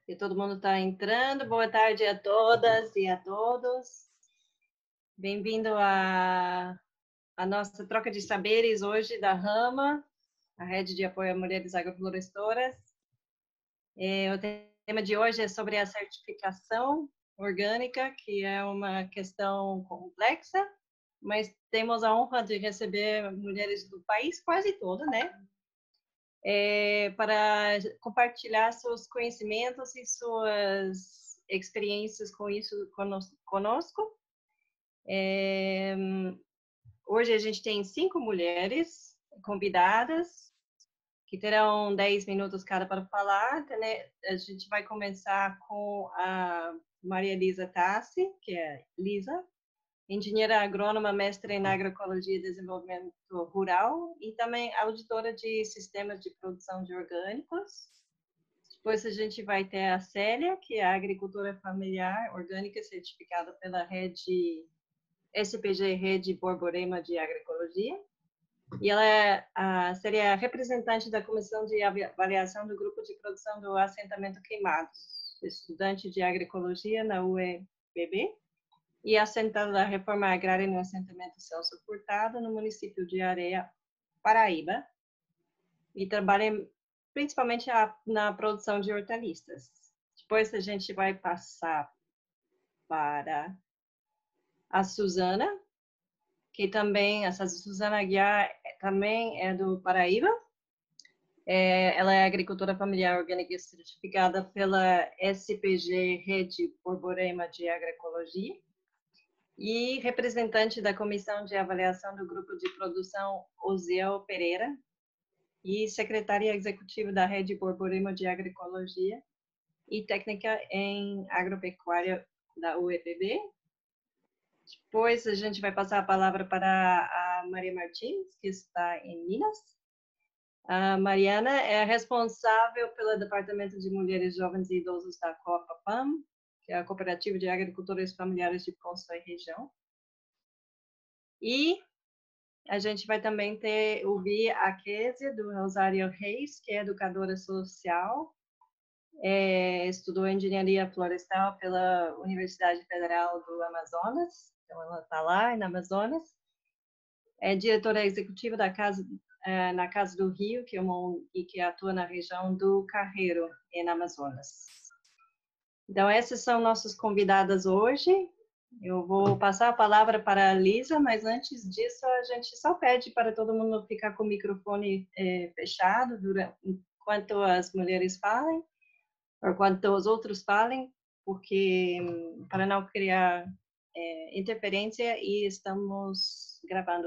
E todo mundo está entrando. Boa tarde a todas e a todos. Bem-vindo à nossa troca de saberes hoje da Rama, a Rede de Apoio a Mulheres Agroflorestoras. O tema de hoje é sobre a certificação orgânica, que é uma questão complexa, mas temos a honra de receber mulheres do país quase todo, né? Para compartilhar seus conhecimentos e suas experiências com isso conosco. Hoje a gente tem 5 mulheres convidadas, que terão 10 minutos cada para falar, né? A gente vai começar com a Maria Elisa Tassi, que é Lisa, engenheira agrônoma, mestre em agroecologia e desenvolvimento rural e também auditora de sistemas de produção de orgânicos. Depois a gente vai ter a Célia, que é agricultora familiar orgânica certificada pela rede SPG, Rede Borborema de Agroecologia. E ela seria a representante da comissão de avaliação do grupo de produção do assentamento Queimados, estudante de agroecologia na UEPB e assentada da reforma agrária no assentamento Celso Furtado, no município de Areia, Paraíba, e trabalha principalmente na produção de hortaliças. Depois a gente vai passar para a Suzana, que também, essa Suzana Aguiar também é do Paraíba. Ela é agricultora familiar orgânica certificada pela SPG, Rede Borborema de Agroecologia, e representante da Comissão de Avaliação do Grupo de Produção Osiel Pereira e secretária executiva da Rede Borborema de Agroecologia e técnica em agropecuária da UEPB. Depois a gente vai passar a palavra para a Maria Martins, que está em Minas. A Mariana é responsável pelo Departamento de Mulheres, Jovens e Idosos da COPAPAM, que é a Cooperativa de Agricultores Familiares de Poço e Região. E a gente vai também ouvir a Kézia, do Rosário Reis, que é educadora social, estudou engenharia florestal pela Universidade Federal do Amazonas, então ela está lá no Amazonas. É diretora executiva da na Casa do Rio, que atua na região do Carreiro, no Amazonas. Então, essas são nossas convidadas hoje. Eu vou passar a palavra para a Lisa, mas antes disso, a gente só pede para todo mundo ficar com o microfone fechado enquanto as mulheres falem, ou enquanto os outros falem, porque para não criar interferência, e estamos gravando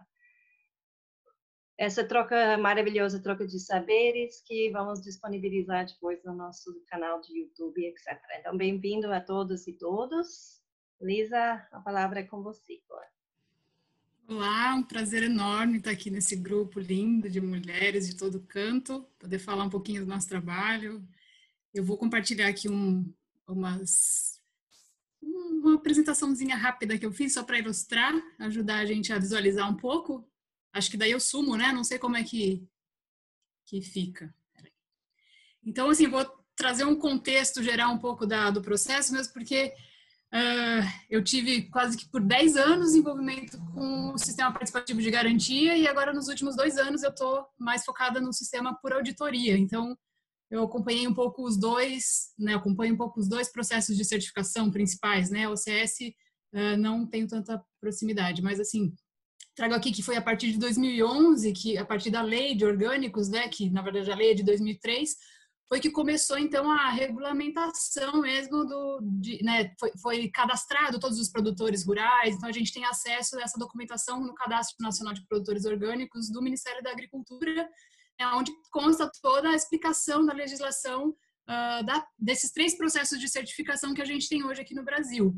essa maravilhosa troca de saberes que vamos disponibilizar depois no nosso canal de YouTube, etc. Então, bem-vindo a todos e todas. Lisa, a palavra é com você agora. Olá, um prazer enorme estar aqui nesse grupo lindo de mulheres de todo canto, poder falar um pouquinho do nosso trabalho. Eu vou compartilhar aqui uma apresentaçãozinha rápida que eu fiz só para ilustrar, ajudar a gente a visualizar um pouco. Acho que daí eu sumo, né? Não sei como é que fica. Então, assim, vou trazer um contexto geral um pouco do processo, mesmo porque eu tive quase que por 10 anos envolvimento com o sistema participativo de garantia e agora nos últimos 2 anos eu estou mais focada no sistema por auditoria. Então, eu acompanhei um pouco os dois, né? Acompanho um pouco os dois processos de certificação principais, né? O OCS não tenho tanta proximidade, mas assim, trago aqui que foi a partir de 2011, que a partir da lei de orgânicos, né? Que na verdade a lei é de 2003, foi que começou, então, a regulamentação mesmo né, foi cadastrado todos os produtores rurais, então a gente tem acesso a essa documentação no Cadastro Nacional de Produtores Orgânicos do Ministério da Agricultura, onde consta toda a explicação da legislação desses 3 processos de certificação que a gente tem hoje aqui no Brasil.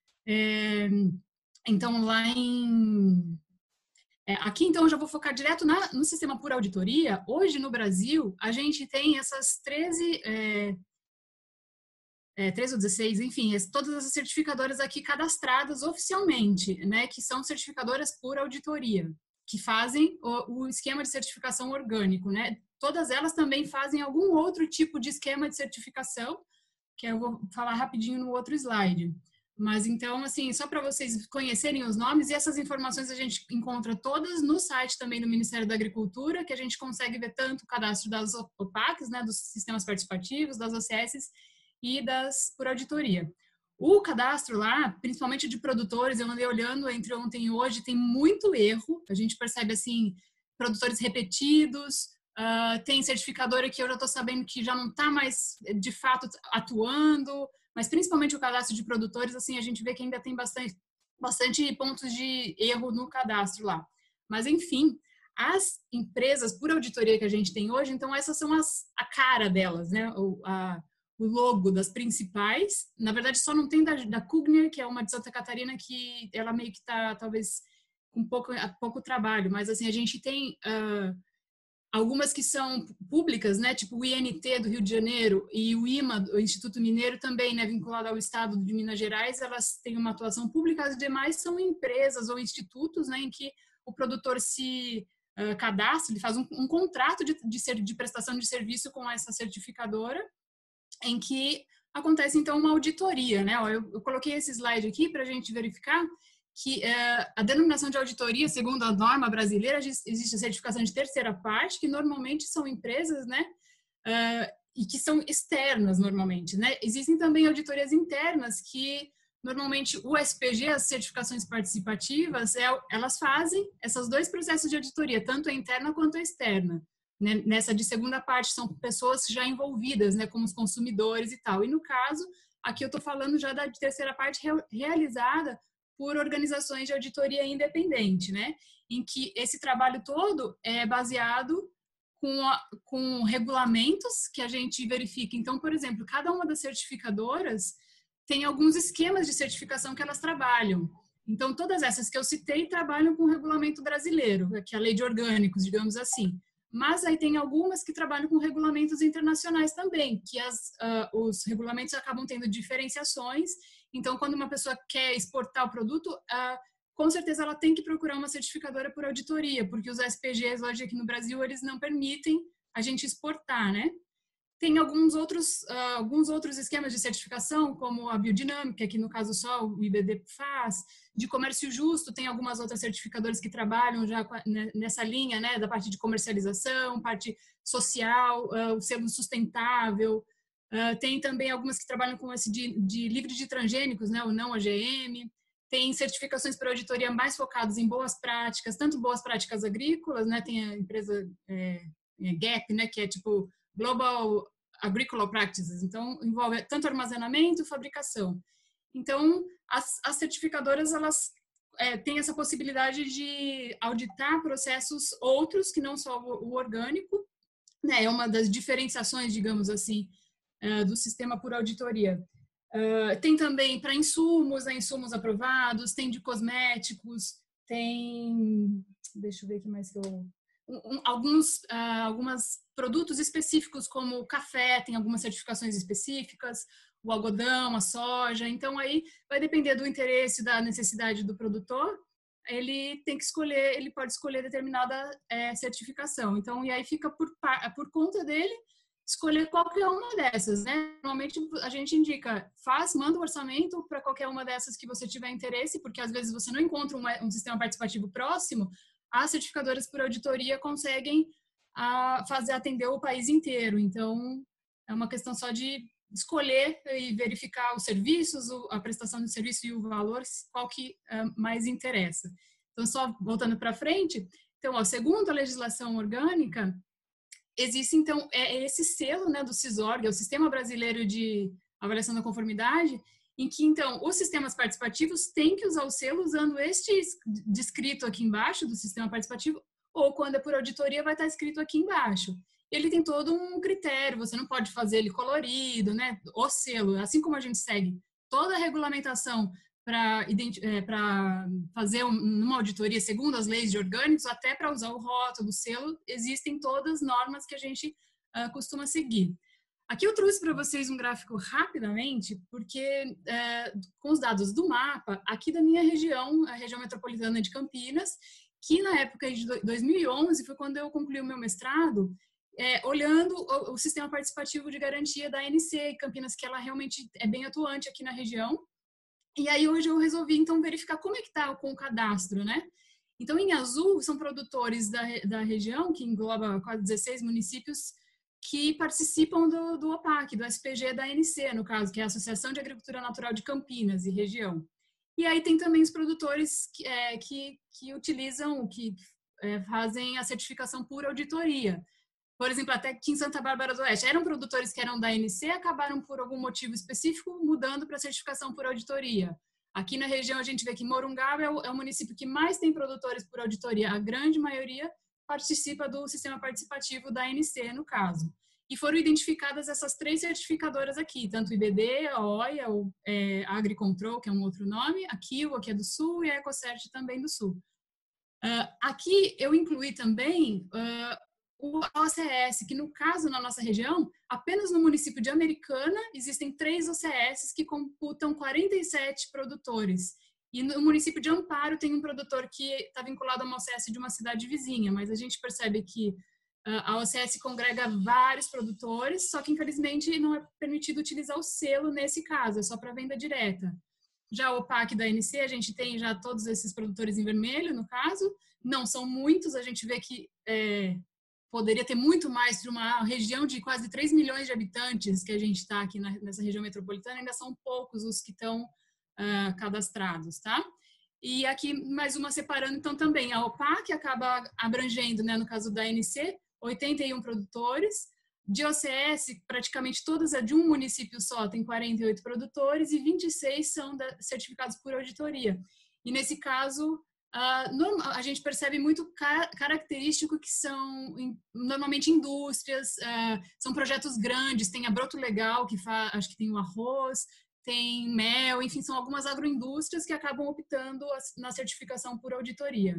Então, aqui, então, eu já vou focar direto no sistema por auditoria. Hoje, no Brasil, a gente tem essas 13 ou 16, enfim, todas essas certificadoras aqui cadastradas oficialmente, né, que são certificadoras por auditoria, que fazem o esquema de certificação orgânico, né. Todas elas também fazem algum outro tipo de esquema de certificação, que eu vou falar rapidinho no outro slide. Mas então, assim, só para vocês conhecerem os nomes, e essas informações a gente encontra todas no site também do Ministério da Agricultura, que a gente consegue ver tanto o cadastro das OPACs, né, dos sistemas participativos, das OCS e das por auditoria. O cadastro lá, principalmente de produtores, eu andei olhando entre ontem e hoje, tem muito erro, a gente percebe, assim, produtores repetidos, tem certificadora que eu já estou sabendo que já não está mais, de fato, atuando, mas principalmente o cadastro de produtores, assim, a gente vê que ainda tem bastante pontos de erro no cadastro lá. Mas, enfim, as empresas por auditoria que a gente tem hoje, então essas são a cara delas, né? O logo das principais. Na verdade, só não tem da Cugner, que é uma de Santa Catarina, que ela meio que está, talvez, com pouco trabalho. Mas, assim, a gente tem algumas que são públicas, né, tipo o INT do Rio de Janeiro e o IMA, o Instituto Mineiro, também, né, vinculado ao Estado de Minas Gerais, elas têm uma atuação pública, as demais são empresas ou institutos, né, em que o produtor se cadastra, ele faz um contrato de prestação de serviço com essa certificadora, em que acontece, então, uma auditoria, né, eu coloquei esse slide aqui para a gente verificar que a denominação de auditoria, segundo a norma brasileira, existe a certificação de terceira parte, que normalmente são empresas, né, e que são externas normalmente, né. Existem também auditorias internas que normalmente o SPG, as certificações participativas, elas fazem esses dois processos de auditoria, tanto a interna quanto a externa. Né? Nessa de segunda parte são pessoas já envolvidas, né, como os consumidores e tal. E no caso, aqui eu estou falando já da terceira parte realizada por organizações de auditoria independente, né? Em que esse trabalho todo é baseado com regulamentos que a gente verifica. Então, por exemplo, cada uma das certificadoras tem alguns esquemas de certificação que elas trabalham. Então, todas essas que eu citei trabalham com o regulamento brasileiro, que é a lei de orgânicos, digamos assim. Mas aí tem algumas que trabalham com regulamentos internacionais também, que os regulamentos acabam tendo diferenciações. Então, quando uma pessoa quer exportar o produto, com certeza ela tem que procurar uma certificadora por auditoria, porque os SPGs hoje aqui no Brasil, eles não permitem a gente exportar, né? Tem alguns outros esquemas de certificação, como a biodinâmica, que no caso só o IBD faz, de comércio justo, tem algumas outras certificadoras que trabalham já nessa linha, né, da parte de comercialização, parte social, o selo sustentável. Tem também algumas que trabalham com esse de livre de transgênicos, né, o não OGM. Tem certificações para auditoria mais focadas em boas práticas, tanto boas práticas agrícolas, né, tem a empresa GAP, né, que é tipo Global Agricultural Practices, então envolve tanto armazenamento, fabricação. Então, as certificadoras, elas têm essa possibilidade de auditar processos outros que não só o orgânico, né? É uma das diferenciações, digamos assim, do sistema por auditoria. Tem também para insumos, né? Insumos aprovados, tem de cosméticos, tem... Deixa eu ver aqui mais que eu... alguns produtos específicos como o café, tem algumas certificações específicas, o algodão, a soja. Então, aí vai depender do interesse, da necessidade do produtor, ele tem que escolher, ele pode escolher determinada certificação. Então, e aí fica por conta dele escolher qualquer uma dessas, né? Normalmente a gente indica, manda o orçamento para qualquer uma dessas que você tiver interesse, porque às vezes você não encontra um sistema participativo próximo. As certificadoras por auditoria conseguem atender o país inteiro. Então, é uma questão só de escolher e verificar os serviços, a prestação do serviço e o valor, qual que mais interessa. Então, só voltando para frente, então, segundo a legislação orgânica, existe, então, esse selo, né, do SISORG, é o Sistema Brasileiro de Avaliação da Conformidade, em que, então, os sistemas participativos têm que usar o selo usando este descrito aqui embaixo do sistema participativo, ou quando é por auditoria vai estar escrito aqui embaixo. Ele tem todo um critério, você não pode fazer ele colorido, né? O selo, assim como a gente segue toda a regulamentação para fazer uma auditoria segundo as leis de orgânicos, até para usar o rótulo, o selo, existem todas as normas que a gente costuma seguir. Aqui eu trouxe para vocês um gráfico rapidamente, porque com os dados do mapa, aqui da minha região, a região metropolitana de Campinas, que na época de 2011 foi quando eu concluí o meu mestrado, olhando o sistema participativo de garantia da ANC Campinas, que ela realmente é bem atuante aqui na região. E aí hoje eu resolvi então verificar como é que está com o cadastro, né? Então, em azul, são produtores da região, que engloba quase 16 municípios, que participam do OPAC, do SPG da ANC, no caso, que é a Associação de Agricultura Natural de Campinas e região. E aí tem também os produtores que utilizam, que fazem a certificação por auditoria. Por exemplo, até aqui em Santa Bárbara do Oeste, eram produtores que eram da ANC, acabaram por algum motivo específico mudando para certificação por auditoria. Aqui na região a gente vê que Morungaba é o município que mais tem produtores por auditoria. A grande maioria participa do sistema participativo da ANC, no caso. E foram identificadas essas 3 certificadoras aqui, tanto o IBD, a OIA, a Agricontrol, que é um outro nome, a Kiwo, que é do Sul, e a Ecocert também do Sul. Aqui eu incluí também o OCS, que no caso, na nossa região, apenas no município de Americana, existem 3 OCS que computam 47 produtores. E no município de Amparo tem um produtor que está vinculado a uma OCS de uma cidade vizinha, mas a gente percebe que a OCS congrega vários produtores, só que infelizmente não é permitido utilizar o selo nesse caso, é só para venda direta. Já o PAC da ANC, a gente tem já todos esses produtores em vermelho, no caso, não são muitos, a gente vê que poderia ter muito mais para uma região de quase 3 milhões de habitantes que a gente está aqui nessa região metropolitana, ainda são poucos os que estão cadastrados, tá? E aqui mais uma separando, então, também a OPAC acaba abrangendo, né, no caso da ANC, 81 produtores, de OCS, praticamente todas é de um município só, tem 48 produtores e 26 são certificados por auditoria. E nesse caso, a gente percebe muito característico que são normalmente indústrias, são projetos grandes, tem a Broto Legal, que acho que tem o arroz, tem mel, enfim, são algumas agroindústrias que acabam optando na certificação por auditoria.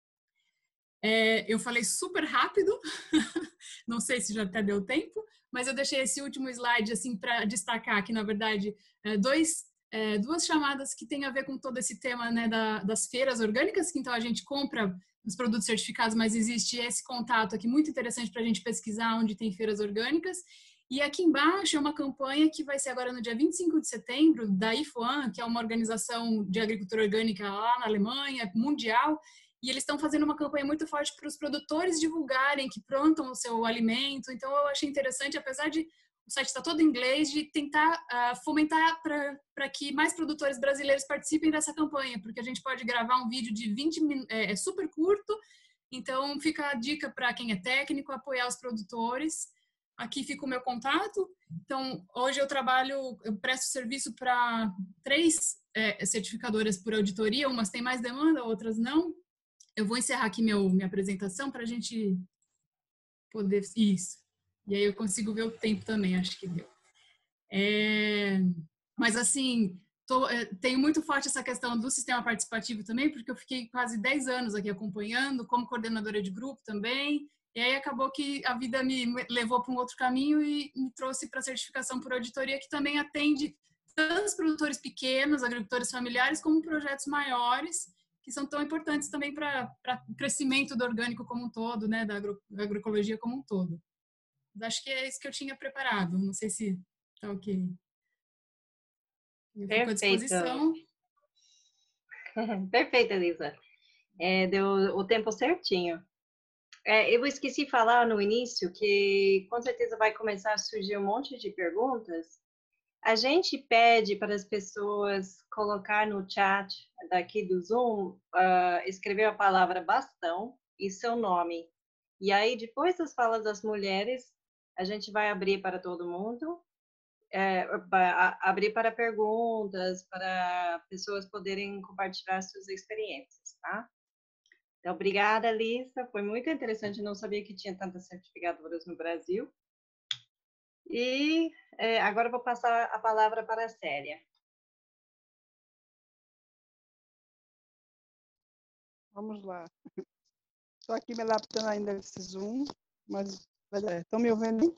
Eu falei super rápido, não sei se já até deu tempo, mas eu deixei esse último slide assim para destacar que, na verdade, duas chamadas que têm a ver com todo esse tema, né, das feiras orgânicas, que então a gente compra os produtos certificados, mas existe esse contato aqui muito interessante para a gente pesquisar onde tem feiras orgânicas. E aqui embaixo é uma campanha que vai ser agora no dia 25 de setembro, da IFOAM, que é uma organização de agricultura orgânica lá na Alemanha, mundial, e eles estão fazendo uma campanha muito forte para os produtores divulgarem que plantam o seu alimento. Então, eu achei interessante, apesar de o site está todo em inglês, de tentar fomentar para que mais produtores brasileiros participem dessa campanha, porque a gente pode gravar um vídeo de 20 minutos, é super curto, então fica a dica para quem é técnico, apoiar os produtores. Aqui fica o meu contato. Então, hoje eu presto serviço para 3 certificadoras por auditoria, umas têm mais demanda, outras não. Eu vou encerrar aqui minha apresentação para a gente poder... Isso. E aí eu consigo ver o tempo também, acho que deu. Mas, assim, tenho muito forte essa questão do sistema participativo também, porque eu fiquei quase 10 anos aqui acompanhando, como coordenadora de grupo também, e aí acabou que a vida me levou para um outro caminho e me trouxe para a certificação por auditoria, que também atende tanto os produtores pequenos, agricultores familiares, como projetos maiores, que são tão importantes também para o crescimento do orgânico como um todo, né, da agroecologia como um todo. Mas acho que é isso que eu tinha preparado. Não sei se está ok. Eu fico à Perfeito. disposição. Perfeito, Elisa. Deu o tempo certinho. Eu esqueci de falar no início que com certeza vai começar a surgir um monte de perguntas. A gente pede para as pessoas colocar no chat daqui do Zoom, escrever a palavra bastão e seu nome. E aí, depois das falas das mulheres, a gente vai abrir para todo mundo, abrir para perguntas, para pessoas poderem compartilhar suas experiências, tá? Então, obrigada, Lisa. Foi muito interessante. Eu não sabia que tinha tantas certificadoras no Brasil. E agora eu vou passar a palavra para a Célia. Vamos lá. Estou aqui me adaptando ainda a esse Zoom, mas estão me ouvindo?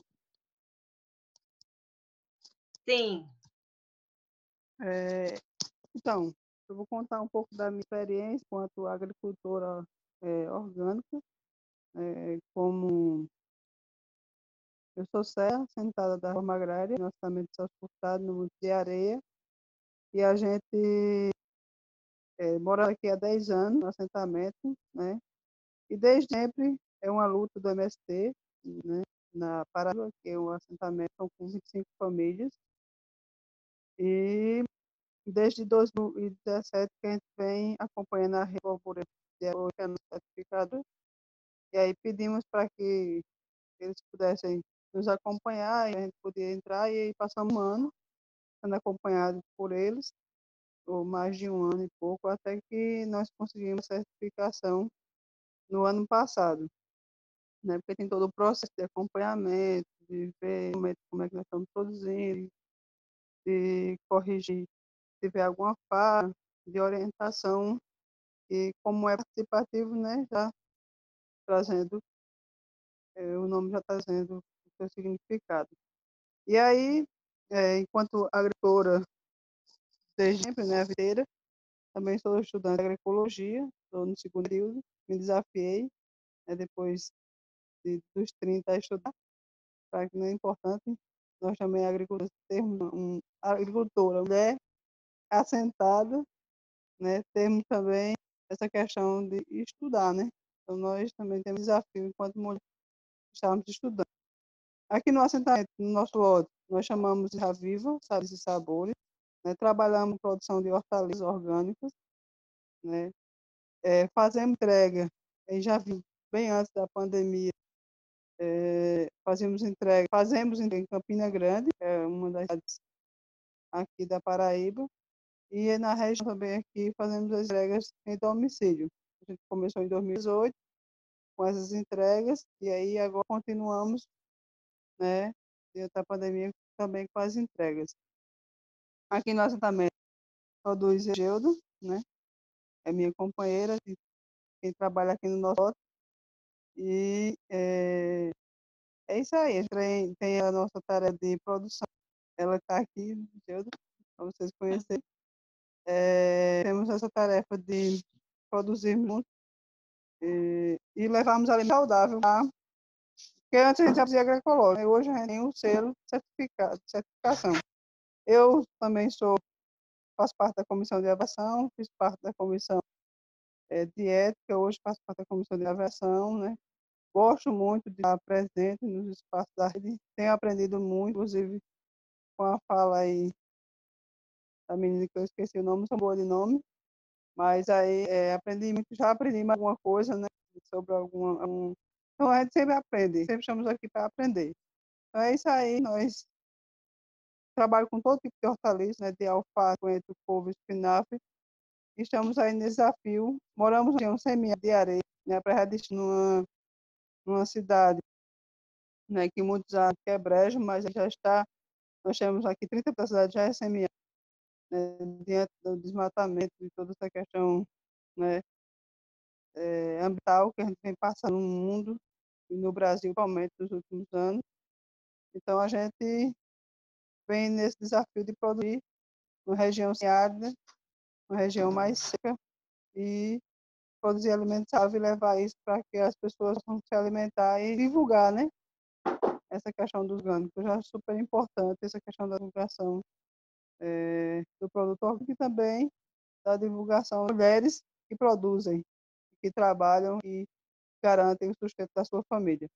Sim. Então, eu vou contar um pouco da minha experiência enquanto agricultora orgânica, como Eu sou Serra, sentada da Reforma Agrária, no assentamento de Celso Furtado, no Monte de Areia, e a gente mora aqui há 10 anos no assentamento, né? E desde sempre é uma luta do MST, né? Na Paraíba, que é um assentamento com 25 famílias, e desde 2017 que a gente vem acompanhando a República de Oceano Certificado, e aí pedimos para que eles pudessem nos acompanhar, e a gente podia entrar, e aí passamos um ano sendo acompanhado por eles, ou mais de um ano e pouco, até que nós conseguimos a certificação no ano passado, né? Porque tem todo o processo de acompanhamento, de ver como é que nós estamos produzindo, de corrigir se tiver alguma falha, de orientação, e como é participativo, né, já trazendo, o nome já trazendo o seu significado. E aí, enquanto agricultora, desde sempre, né, a videira, também sou estudante de agroecologia, estou no segundo período, me desafiei, né, depois dos 30 a estudar, para que não é importante, nós também agricultores termos agricultora, mulher assentada, né, temos também essa questão de estudar, né? Então, nós também temos desafio enquanto mulheres estamos estudando. Aqui no assentamento, no nosso lote, nós chamamos de Raviva, Sabores e Sabores, né? Trabalhamos produção de hortaliças orgânicas, né? Fazemos entrega, já vi, bem antes da pandemia, fazemos entrega em Campina Grande, que é uma das cidades aqui da Paraíba, e na região também aqui fazemos as entregas em domicílio. A gente começou em 2018 com essas entregas, e aí agora continuamos, né, diante da pandemia, também com as entregas. Aqui no assentamento produz Egeudo, né, é minha companheira, quem trabalha aqui no nosso lote, e é isso aí, tem a nossa tarefa de produção, ela está aqui, Egeudo, para vocês conhecerem. Temos essa tarefa de produzir muito e levarmos alimento saudável, tá? Porque antes a gente já fazia agroecológico, né? Hoje a gente tem um selo certificação. Eu também faço parte da comissão de avaliação, fiz parte da comissão de ética, hoje faço parte da comissão de avaliação, né? Gosto muito de estar presente nos espaços da rede, tenho aprendido muito, inclusive com a fala aí da menina que eu esqueci o nome, não sou boa de nome, mas aí aprendi muito, já aprendi mais alguma coisa, né? Sobre Então a gente sempre aprende, sempre estamos aqui para aprender. Então é isso aí, nós trabalhamos com todo tipo de hortaliça, né? De alface, coentro, couve, espinafre. Estamos aí nesse desafio. Moramos em um semi de areia, né? Numa cidade, né? Que muitos acham que é brejo, mas já está. Nós temos aqui 30% da cidade já é semi, né? Diante do desmatamento e toda essa questão, né? Ambiental que a gente vem passando no mundo e no Brasil, principalmente nos últimos anos. Então a gente vem nesse desafio de produzir uma região árida, uma região mais seca, e produzir alimentos saudáveis e levar isso para que as pessoas possam se alimentar e divulgar, né? Essa questão dos orgânicos. Eu já acho super importante essa questão da divulgação do produto orgânico e também da divulgação de mulheres que produzem, que trabalham e garantem o sustento da sua família.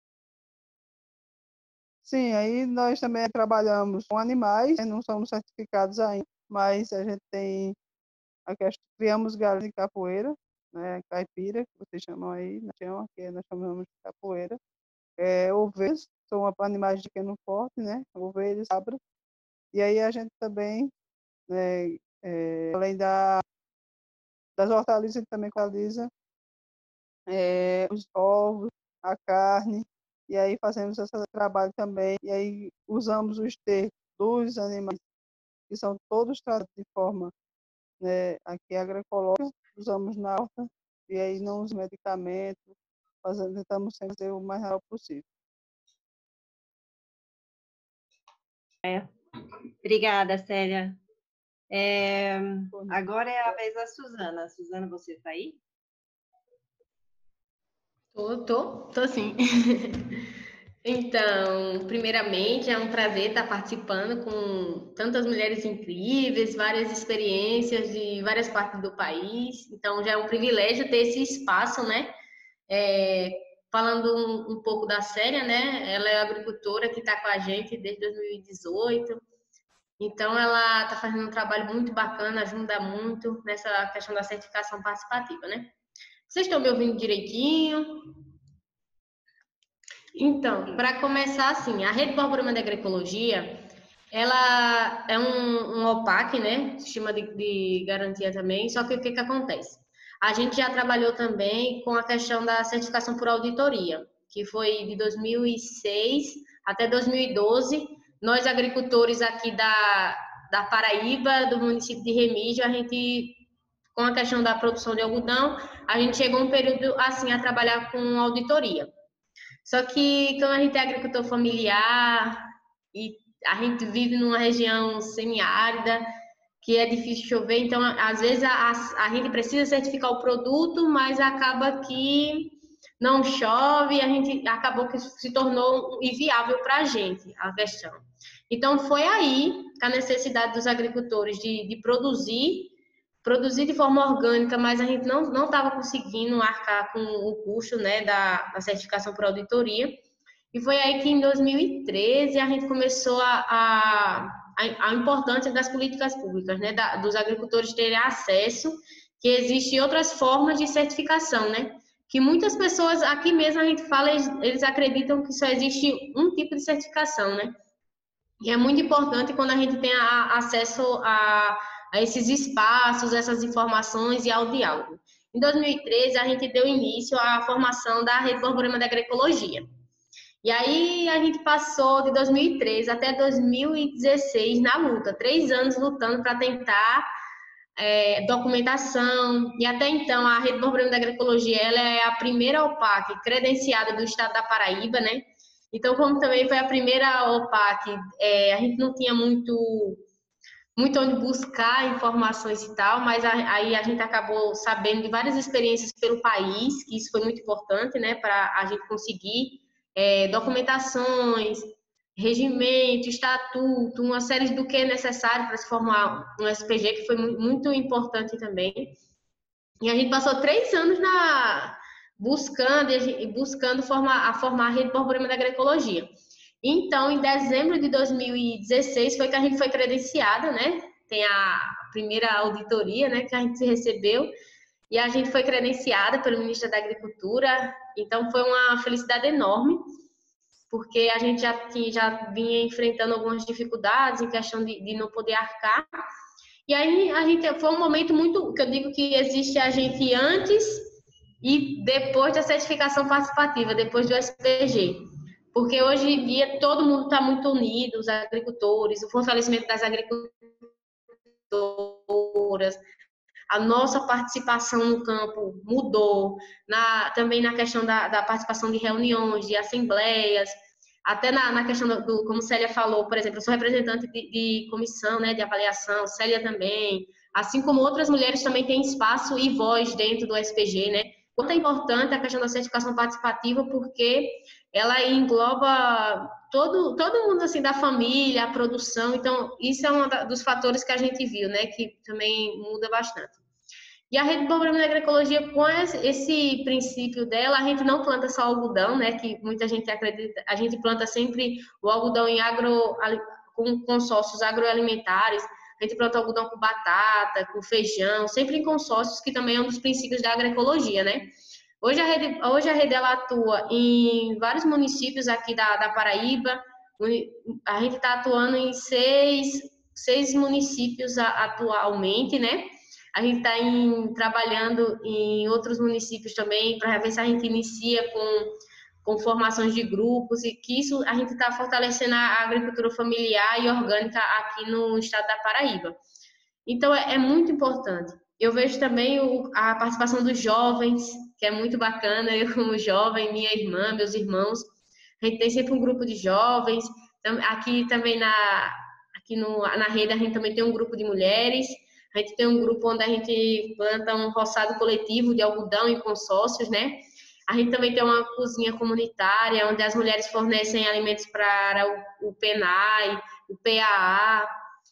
Sim, aí nós também trabalhamos com animais, não somos certificados ainda, mas a gente tem criamos galinhas de capoeira, né, caipira, que vocês chamam aí, aqui nós chamamos de capoeira. Ovelhas, são animais de pequeno porte, né, ovelhas, cabras. E aí a gente também, né, além das hortaliças, a gente também realiza os ovos, a carne, e aí fazemos esse trabalho também, e aí usamos o esterco dos animais, que são todos tratados de forma, né, aqui agroecológica, usamos na horta, e aí não usamos medicamentos, tentamos sempre fazer o mais rápido possível. Obrigada, Célia. Agora é a vez da Suzana. Suzana, você está aí? Tô sim. Então, primeiramente, é um prazer estar participando com tantas mulheres incríveis, várias experiências de várias partes do país. Então, já é um privilégio ter esse espaço, né? É, falando um pouco da Célia, né? Ela é agricultora que está com a gente desde 2018. Então, ela está fazendo um trabalho muito bacana, ajuda muito nessa questão da certificação participativa, né? Vocês estão me ouvindo direitinho? Então, para começar, assim, a Rede Borborema de Agroecologia, ela é um OPAC, né? Sistema de garantia também, só que o que que acontece? A gente já trabalhou também com a questão da certificação por auditoria, que foi de 2006 até 2012. Nós, agricultores aqui da Paraíba, do município de Remígio, a gente, com a questão da produção de algodão, a gente chegou um período, assim, a trabalhar com auditoria. Só que quando a gente é agricultor familiar e a gente vive numa região semiárida, que é difícil chover, então às vezes a gente precisa certificar o produto, mas acaba que não chove, a gente acabou que se tornou inviável para a gente a questão. Então foi aí que a necessidade dos agricultores de produzir de forma orgânica, mas a gente não estava conseguindo arcar com o custo, né, da certificação por auditoria. E foi aí que em 2013 a gente começou a importância das políticas públicas, né, dos agricultores terem acesso, que existem outras formas de certificação, né? Que muitas pessoas aqui mesmo a gente fala, eles acreditam que só existe um tipo de certificação, né? E é muito importante quando a gente tem acesso a esses espaços, essas informações e ao diálogo. Em 2013, a gente deu início à formação da Rede Borborema da Agroecologia. E aí a gente passou de 2013 até 2016 na luta, 3 anos lutando para tentar documentação. E até então a Rede Borborema da Agroecologia ela é a primeira OPAC credenciada do estado da Paraíba, né? Então, como também foi a primeira OPAC, a gente não tinha muito onde buscar informações e tal, mas aí a gente acabou sabendo de várias experiências pelo país, que isso foi muito importante, né, para a gente conseguir documentações, regimento, estatuto, uma série do que é necessário para se formar um SPG, que foi muito importante também. E a gente passou 3 anos buscando formar a Rede Borborema da Agroecologia. Então, em dezembro de 2016 foi que a gente foi credenciada, né? Tem a primeira auditoria, né, que a gente recebeu, e a gente foi credenciada pelo Ministério da Agricultura. Então, foi uma felicidade enorme, porque a gente já vinha enfrentando algumas dificuldades em questão de não poder arcar. E aí foi um momento muito, que eu digo que existe a gente antes e depois da certificação participativa, depois do SPG. Porque hoje em dia todo mundo está muito unido, os agricultores, o fortalecimento das agricultoras, a nossa participação no campo mudou, também na questão da participação de reuniões, de assembleias, até na questão como Célia falou, por exemplo, eu sou representante de comissão, né, de avaliação, Célia também, assim como outras mulheres também têm espaço e voz dentro do SPG, né? Quanto é importante a questão da certificação participativa, porque ela engloba todo mundo, assim, da família, a produção, então isso é um dos fatores que a gente viu, né, que também muda bastante. E a Rede Borborema da Agroecologia, com esse princípio dela, a gente não planta só algodão, né? Que muita gente acredita. A gente planta sempre o algodão com consórcios agroalimentares. A gente planta algodão com batata, com feijão, sempre em consórcios, que também é um dos princípios da agroecologia, né? Hoje a rede ela atua em vários municípios aqui da Paraíba. A gente está atuando em seis municípios atualmente, né? A gente está trabalhando em outros municípios também para ver se a gente inicia com formações de grupos e que isso a gente está fortalecendo a agricultura familiar e orgânica aqui no estado da Paraíba. Então, é muito importante. Eu vejo também a participação dos jovens, que é muito bacana. Eu, como jovem, minha irmã, meus irmãos, a gente tem sempre um grupo de jovens. Aqui também na rede a gente também tem um grupo de mulheres. A gente tem um grupo onde a gente planta um roçado coletivo de algodão em consórcios, né? A gente também tem uma cozinha comunitária, onde as mulheres fornecem alimentos para o PENAI, o PAA,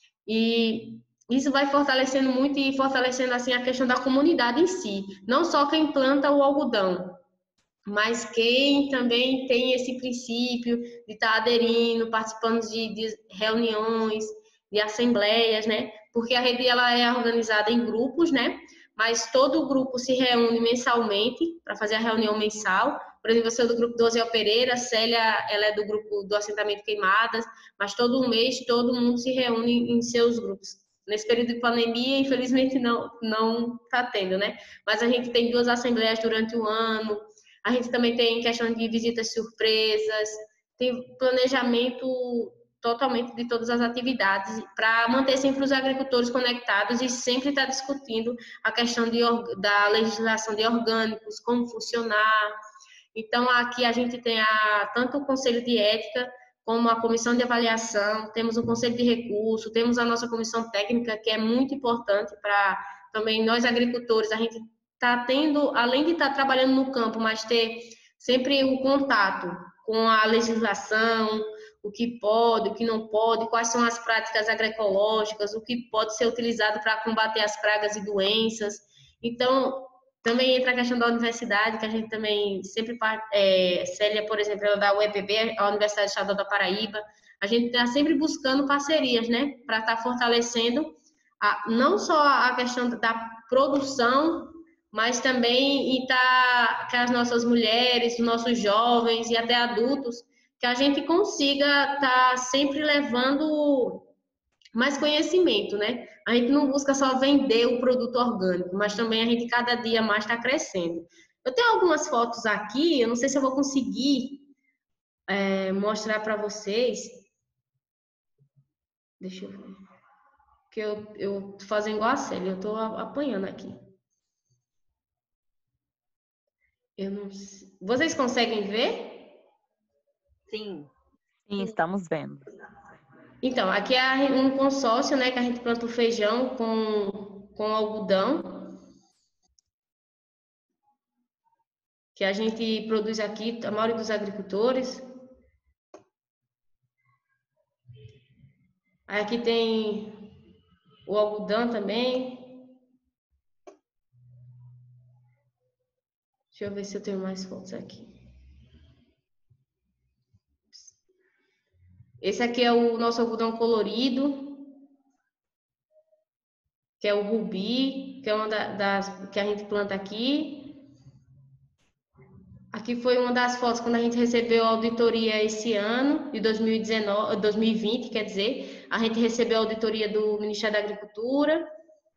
e isso vai fortalecendo muito e fortalecendo assim a questão da comunidade em si, não só quem planta o algodão, mas quem também tem esse princípio de estar aderindo, participando de reuniões, de assembleias, né? Porque a rede ela é organizada em grupos, né? Mas todo grupo se reúne mensalmente para fazer a reunião mensal. Por exemplo, eu sou do grupo 12 Pereira, a Célia ela é do grupo do assentamento Queimadas, mas todo mês todo mundo se reúne em seus grupos. Nesse período de pandemia, infelizmente não está tendo, né? Mas a gente tem 2 assembleias durante o ano. A gente também tem questão de visitas surpresas, tem planejamento totalmente de todas as atividades para manter sempre os agricultores conectados e sempre estar discutindo a questão da legislação de orgânicos, como funcionar. Então, aqui a gente tem tanto o Conselho de Ética como a Comissão de Avaliação, temos o Conselho de Recurso, temos a nossa Comissão Técnica, que é muito importante para também nós agricultores, a gente está tendo, além de estar trabalhando no campo, mas ter sempre o contato com a legislação, o que pode, o que não pode, quais são as práticas agroecológicas, o que pode ser utilizado para combater as pragas e doenças. Então, também entra a questão da universidade, que a gente também sempre, Célia, por exemplo, ela da UEPB, a Universidade Estadual da Paraíba, a gente está sempre buscando parcerias, né, para estar fortalecendo não só a questão da produção, mas também estar com as nossas mulheres, nossos jovens e até adultos, que a gente consiga estar sempre levando mais conhecimento, né? A gente não busca só vender o produto orgânico, mas também a gente cada dia mais está crescendo. Eu tenho algumas fotos aqui, eu não sei se eu vou conseguir mostrar para vocês. Deixa eu ver. Porque eu tô fazendo igual a Célia, eu tô apanhando aqui. Eu não sei. Vocês conseguem ver? Sim. Sim, estamos vendo. Então, aqui é um consórcio, né, que a gente planta o feijão com algodão, que a gente produz aqui, a maioria dos agricultores. Aí aqui tem o algodão também. Deixa eu ver se eu tenho mais fotos aqui. Esse aqui é o nosso algodão colorido, que é o rubi, que é uma das que a gente planta aqui. Aqui foi uma das fotos quando a gente recebeu a auditoria esse ano, de 2020, quer dizer, a gente recebeu a auditoria do Ministério da Agricultura.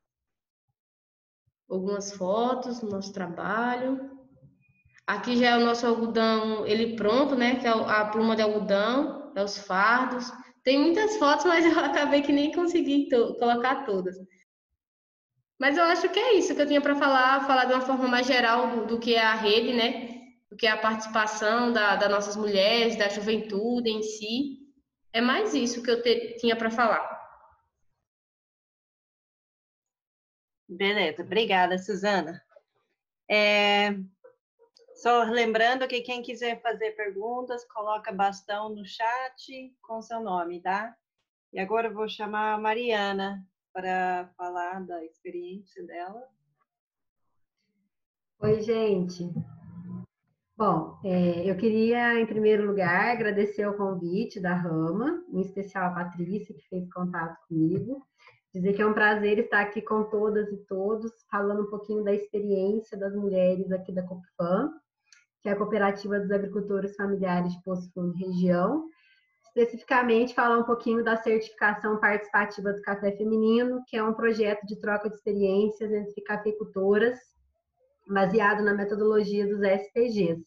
Algumas fotos do nosso trabalho. Aqui já é o nosso algodão, ele pronto, né? Que é a pluma de algodão, é os fardos. Tem muitas fotos, mas eu acabei que nem consegui colocar todas. Mas eu acho que é isso que eu tinha para falar de uma forma mais geral do que é a rede, né? Do que é a participação das nossas mulheres, da juventude em si. É mais isso que eu tinha para falar. Beleza, obrigada, Suzana. Só lembrando que quem quiser fazer perguntas, coloca bastão no chat com seu nome, tá? E agora eu vou chamar a Mariana para falar da experiência dela. Oi, gente. Bom, eu queria, em primeiro lugar, agradecer o convite da Rama, em especial a Patrícia, que fez contato comigo. Dizer que é um prazer estar aqui com todas e todos, falando um pouquinho da experiência das mulheres aqui da Copfam, que é a Cooperativa dos Agricultores Familiares de Poço Fundo Região. Especificamente, falar um pouquinho da certificação participativa do café feminino, que é um projeto de troca de experiências entre cafeicultoras, baseado na metodologia dos SPGs.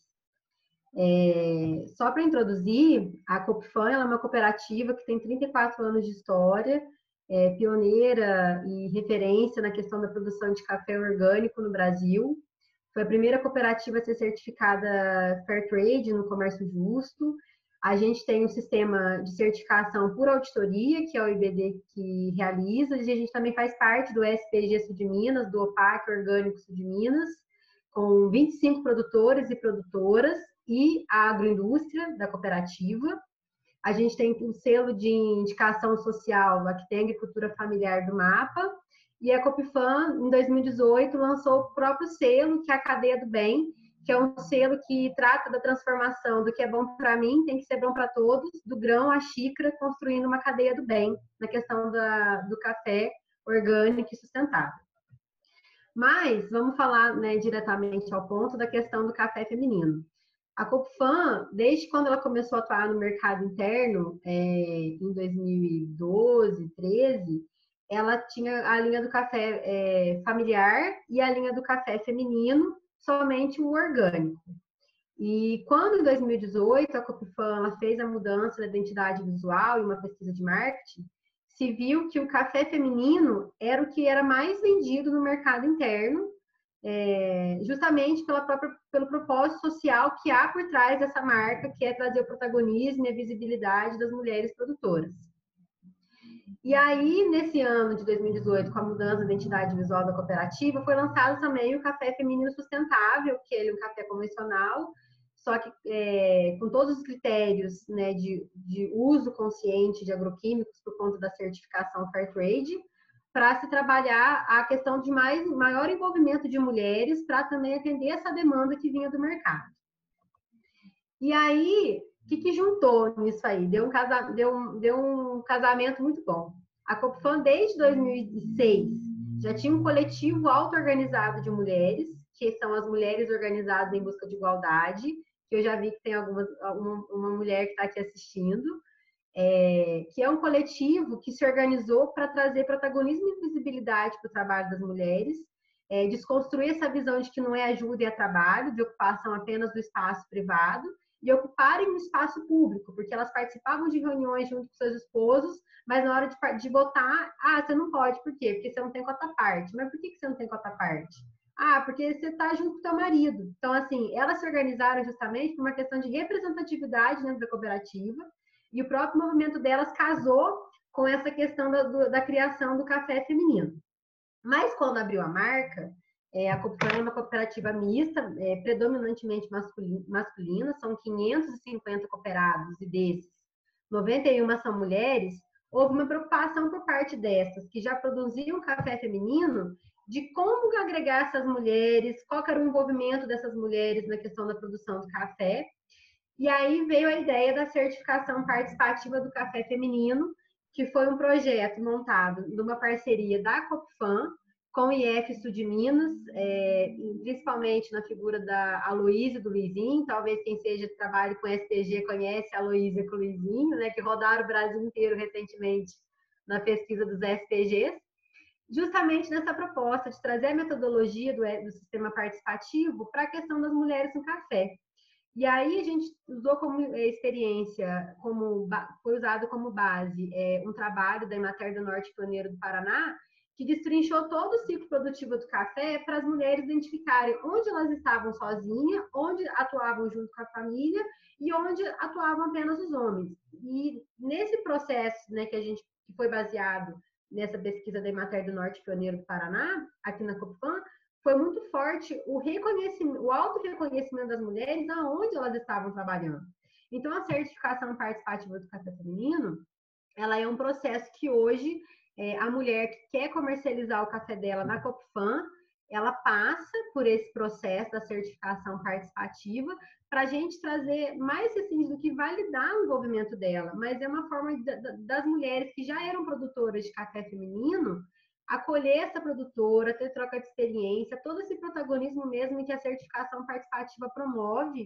Só para introduzir, a Copfam é uma cooperativa que tem 34 anos de história, pioneira e referência na questão da produção de café orgânico no Brasil. Foi a primeira cooperativa a ser certificada Fair Trade no comércio justo. A gente tem um sistema de certificação por auditoria, que é o IBD que realiza, e a gente também faz parte do SPG Sul de Minas, do OPAC Orgânico Sul de Minas, com 25 produtores e produtoras e a agroindústria da cooperativa. A gente tem o selo de indicação social, aqui tem a agricultura familiar do MAPA, e a Copfam, em 2018, lançou o próprio selo, que é a Cadeia do Bem, que é um selo que trata da transformação do que é bom para mim, tem que ser bom para todos, do grão à xícara, construindo uma cadeia do bem, na questão do café orgânico e sustentável. Mas vamos falar, né, diretamente ao ponto da questão do café feminino. A Copfam, desde quando ela começou a atuar no mercado interno, em 2012, 13, ela tinha a linha do café familiar e a linha do café feminino, somente o orgânico. E quando, em 2018, a Copfam ela fez a mudança da identidade visual e uma pesquisa de marketing, se viu que o café feminino era o que era mais vendido no mercado interno, justamente pelo propósito social que há por trás dessa marca, que é trazer o protagonismo e a visibilidade das mulheres produtoras. E aí, nesse ano de 2018, com a mudança da identidade visual da cooperativa, foi lançado também o café feminino sustentável, que é um café convencional, só que com todos os critérios, né, de uso consciente de agroquímicos por conta da certificação Fairtrade, para se trabalhar a questão de maior envolvimento de mulheres para também atender essa demanda que vinha do mercado. E aí, o que juntou nisso aí? Deu um casamento muito bom. A Copfam, desde 2006, já tinha um coletivo auto-organizado de mulheres, que são as mulheres organizadas em busca de igualdade, que eu já vi que tem uma mulher que está aqui assistindo, que é um coletivo que se organizou para trazer protagonismo e visibilidade para o trabalho das mulheres, desconstruir essa visão de que não é ajuda e é trabalho, de ocupação apenas do espaço privado, e ocuparem o espaço público, porque elas participavam de reuniões junto com seus esposos, mas na hora de votar, você não pode, por quê? Porque você não tem cota parte. Mas por que você não tem cota parte? Porque você está junto com o teu marido. Então, assim, elas se organizaram justamente por uma questão de representatividade dentro da cooperativa, e o próprio movimento delas casou com essa questão da criação do café feminino. Mas quando abriu a marca, a Copfam é uma cooperativa mista, predominantemente masculina, são 550 cooperados e desses 91 são mulheres. Houve uma preocupação por parte dessas, que já produziam café feminino, de como agregar essas mulheres, qual era o envolvimento dessas mulheres na questão da produção do café. E aí veio a ideia da certificação participativa do café feminino, que foi um projeto montado numa parceria da Copfam com o IF Sul de Minas, principalmente na figura da Aloísa e do Luizinho. Talvez quem seja de trabalho com SPG conhece a Aloísa e o Luizinho, né, que rodaram o Brasil inteiro recentemente na pesquisa dos SPGs, justamente nessa proposta de trazer a metodologia do sistema participativo para a questão das mulheres no café. E aí a gente usou como experiência, foi usado como base um trabalho da Emater do Norte Pioneiro do Paraná, que destrinchou todo o ciclo produtivo do café para as mulheres identificarem onde elas estavam sozinhas, onde atuavam junto com a família e onde atuavam apenas os homens. E nesse processo, né, que foi baseado nessa pesquisa da Emater do Norte Pioneiro do Paraná, aqui na Copfam, foi muito forte o auto-reconhecimento das mulheres aonde elas estavam trabalhando. Então, a certificação participativa do café feminino, ela é um processo que hoje a mulher que quer comercializar o café dela na Copfam, ela passa por esse processo da certificação participativa para a gente trazer mais assim, do que validar o envolvimento dela, mas é uma forma das mulheres que já eram produtoras de café feminino acolher essa produtora, ter troca de experiência, todo esse protagonismo mesmo que a certificação participativa promove,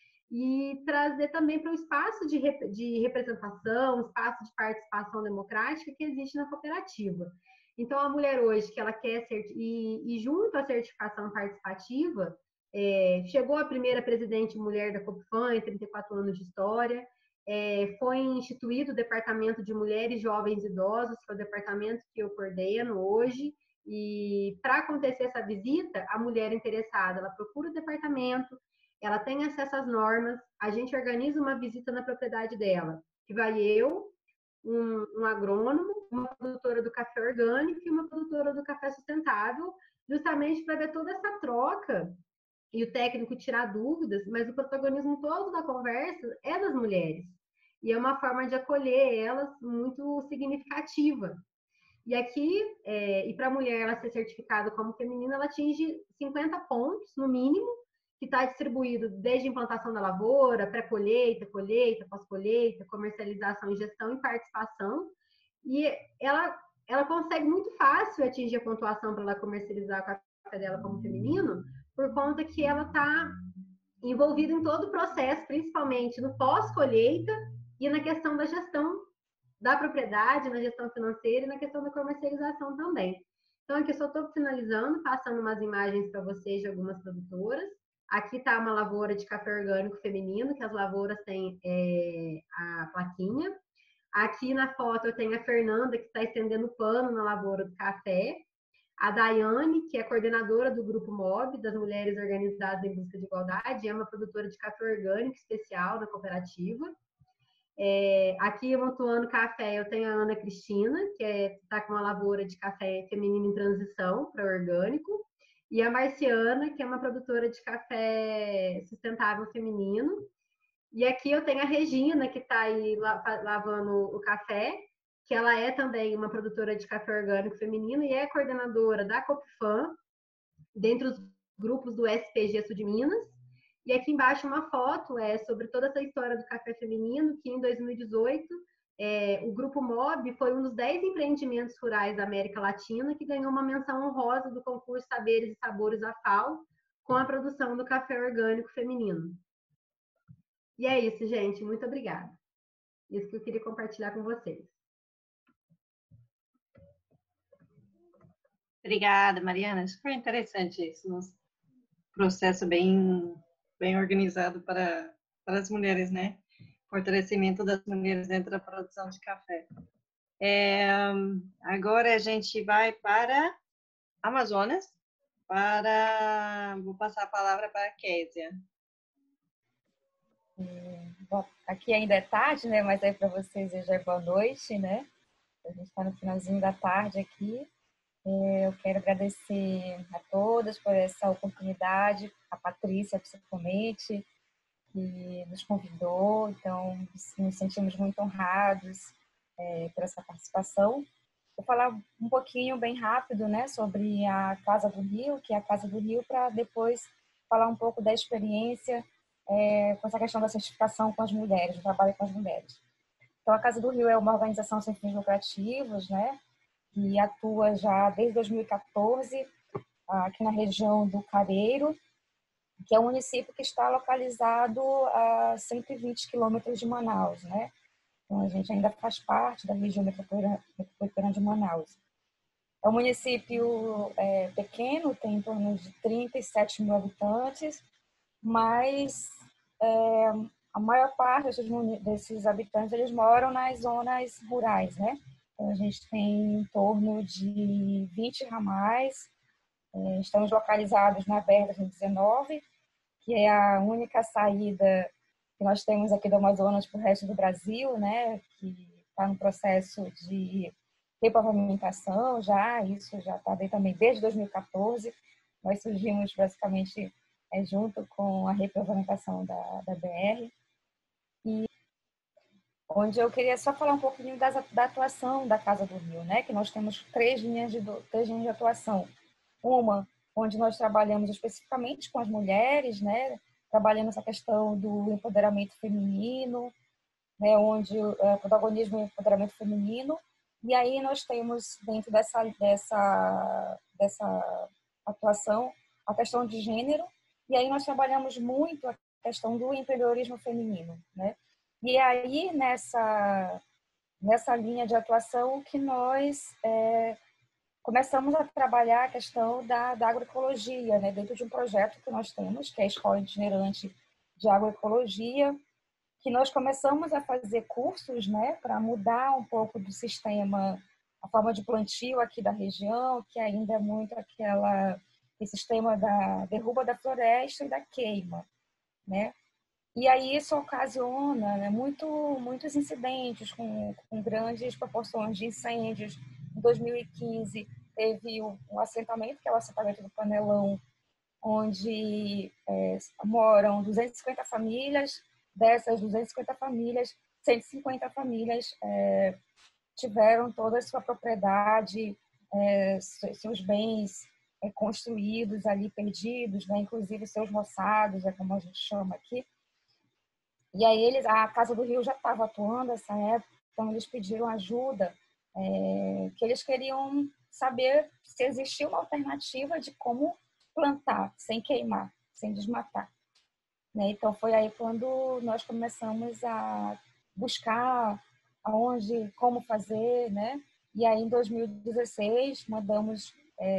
e trazer também para o espaço de representação, espaço de participação democrática que existe na cooperativa. Então, a mulher hoje que ela quer e junto à certificação participativa, chegou a primeira presidente mulher da Copfam em 34 anos de história, foi instituído o Departamento de Mulheres, Jovens e Idosos, que é o departamento que eu coordeno hoje, e para acontecer essa visita, a mulher interessada, ela procura o departamento, ela tem acesso às normas, a gente organiza uma visita na propriedade dela, que vai eu, um agrônomo, uma produtora do café orgânico e uma produtora do café sustentável, justamente para ver toda essa troca e o técnico tirar dúvidas, mas o protagonismo todo da conversa é das mulheres. E é uma forma de acolher elas muito significativa. E aqui, e para a mulher ela ser certificada como feminina, ela atinge 50 pontos, no mínimo, que está distribuído desde implantação da lavoura, pré-colheita, colheita, pós-colheita, comercialização, gestão e participação. E ela consegue muito fácil atingir a pontuação para ela comercializar o café dela como feminino, por conta que ela está envolvida em todo o processo, principalmente no pós-colheita e na questão da gestão da propriedade, na gestão financeira e na questão da comercialização também. Então, aqui eu só estou finalizando, passando umas imagens para vocês de algumas produtoras. Aqui está uma lavoura de café orgânico feminino, que as lavouras têm a plaquinha. Aqui na foto eu tenho a Fernanda, que está estendendo pano na lavoura do café. A Daiane, que é coordenadora do Grupo MOB, das Mulheres Organizadas em Busca de Igualdade, é uma produtora de café orgânico especial da cooperativa. Aqui em Montuano Café eu tenho a Ana Cristina, que está com uma lavoura de café feminino em transição para orgânico, e a Marciana, que é uma produtora de café sustentável feminino. E aqui eu tenho a Regina, que está aí lavando o café, que ela é também uma produtora de café orgânico feminino e é coordenadora da Copfam, dentre os grupos do SPG Sul de Minas. E aqui embaixo uma foto sobre toda essa história do café feminino, que em 2018 o Grupo MOB foi um dos 10 empreendimentos rurais da América Latina que ganhou uma menção honrosa do concurso Saberes e Sabores AFAO com a produção do café orgânico feminino. E é isso, gente. Muito obrigada. Isso que eu queria compartilhar com vocês. Obrigada, Mariana. Super interessante isso. Um processo bem organizado para as mulheres, né? Fortalecimento das mulheres dentro da produção de café. Agora a gente vai para Amazonas. Vou passar a palavra para a Késia. Bom, aqui ainda é tarde, né? Mas aí para vocês já é boa noite, né? A gente está no finalzinho da tarde aqui. Eu quero agradecer a todas por essa oportunidade, a Patrícia principalmente, que nos convidou. Então, nos sentimos muito honrados por essa participação. Vou falar um pouquinho, bem rápido, né, sobre a Casa do Rio, que é a Casa do Rio, para depois falar um pouco da experiência com essa questão da certificação com as mulheres, do trabalho com as mulheres. Então, a Casa do Rio é uma organização sem fins lucrativos, né, que atua já desde 2014 aqui na região do Careiro, que é um município que está localizado a 120 quilômetros de Manaus, né? Então, a gente ainda faz parte da região metropolitana de Manaus. É um município pequeno, tem em torno de 37 mil habitantes, mas a maior parte desses habitantes eles moram nas zonas rurais, né? Então, a gente tem em torno de 20 ramais. Estamos localizados na BR-19, que é a única saída que nós temos aqui do Amazonas para o resto do Brasil, né? Que está no processo de repavimentação já, isso já está também desde 2014. Nós surgimos basicamente junto com a repavimentação da BR. E onde eu queria só falar um pouquinho da atuação da Casa do Rio, né? Que nós temos três linhas de atuação. Uma, onde nós trabalhamos especificamente com as mulheres, né? Trabalhando essa questão do empoderamento feminino, né? Onde o protagonismo e o empoderamento feminino. E aí nós temos dentro dessa atuação a questão de gênero. E aí nós trabalhamos muito a questão do empreendedorismo feminino, né? E aí, nessa linha de atuação, que nós começamos a trabalhar a questão da agroecologia, né? Dentro de um projeto que nós temos, que é a Escola Itinerante de Agroecologia, que nós começamos a fazer cursos, né? Para mudar um pouco do sistema, a forma de plantio aqui da região, que ainda é muito esse sistema da derruba da floresta e da queima, né? E aí isso ocasiona, né, muitos incidentes com grandes proporções de incêndios. Em 2015 teve um assentamento, que é o assentamento do Panelão, onde moram 250 famílias. Dessas 250 famílias, 150 famílias tiveram toda a sua propriedade, seus bens construídos ali, perdidos, né? Inclusive seus roçados, é como a gente chama aqui. E aí a Casa do Rio já estava atuando nessa época, então eles pediram ajuda, que eles queriam saber se existia uma alternativa de como plantar sem queimar, sem desmatar. Né? Então foi aí quando nós começamos a buscar aonde, como fazer, né? E aí em 2016 mandamos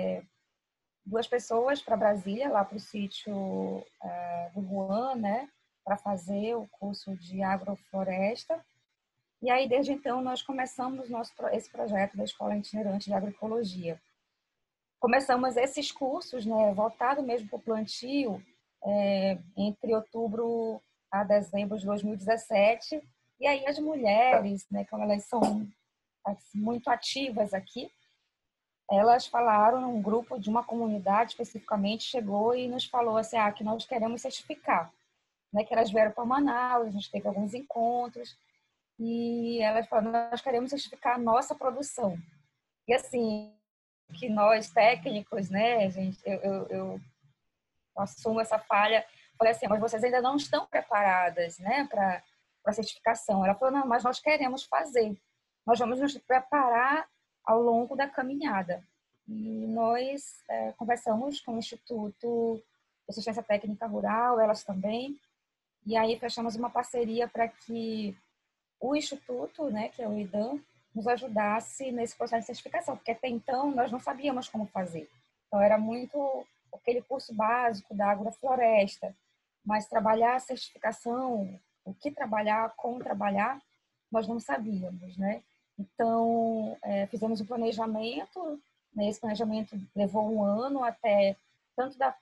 2 pessoas para Brasília, lá para o sítio do Juan, né? Para fazer o curso de agrofloresta. E aí, desde então, nós começamos esse projeto da Escola Itinerante de Agroecologia. Começamos esses cursos, né, voltado mesmo para o plantio, entre outubro a dezembro de 2017. E aí as mulheres, né, como elas são muito ativas aqui, elas falaram, um grupo de uma comunidade especificamente chegou e nos falou assim, que nós queremos certificar. Né, que elas vieram para Manaus, a gente teve alguns encontros, e elas falaram, nós queremos certificar a nossa produção. E assim, que nós técnicos, né, gente, eu assumo essa falha, falei assim, mas vocês ainda não estão preparadas, né, para a certificação. Ela falou, não, mas nós queremos fazer, nós vamos nos preparar ao longo da caminhada. E nós conversamos com o Instituto de Assistência Técnica Rural, elas também, e aí fechamos uma parceria para que o Instituto, né, que é o IDAM, nos ajudasse nesse processo de certificação, porque até então nós não sabíamos como fazer. Então era muito aquele curso básico da agrofloresta, mas trabalhar a certificação, o que trabalhar, como trabalhar, nós não sabíamos, né? Então fizemos um planejamento, né? Esse planejamento levou um ano até tanto da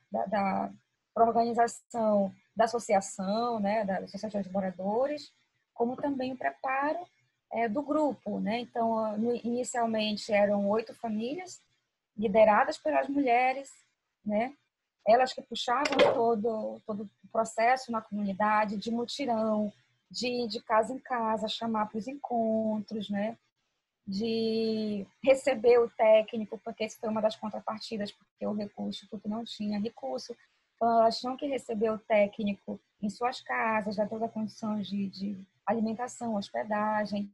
organização da associação, né, da associação de moradores, como também o preparo do grupo, né? Então, inicialmente eram 8 famílias lideradas pelas mulheres, né? Elas que puxavam todo o processo na comunidade, de mutirão, de ir de casa em casa, chamar para os encontros, né? De receber o técnico, porque essa foi uma das contrapartidas, porque o Instituto não tinha recurso. Então, elas tinham que receber o técnico em suas casas, dar toda a condição de alimentação, hospedagem.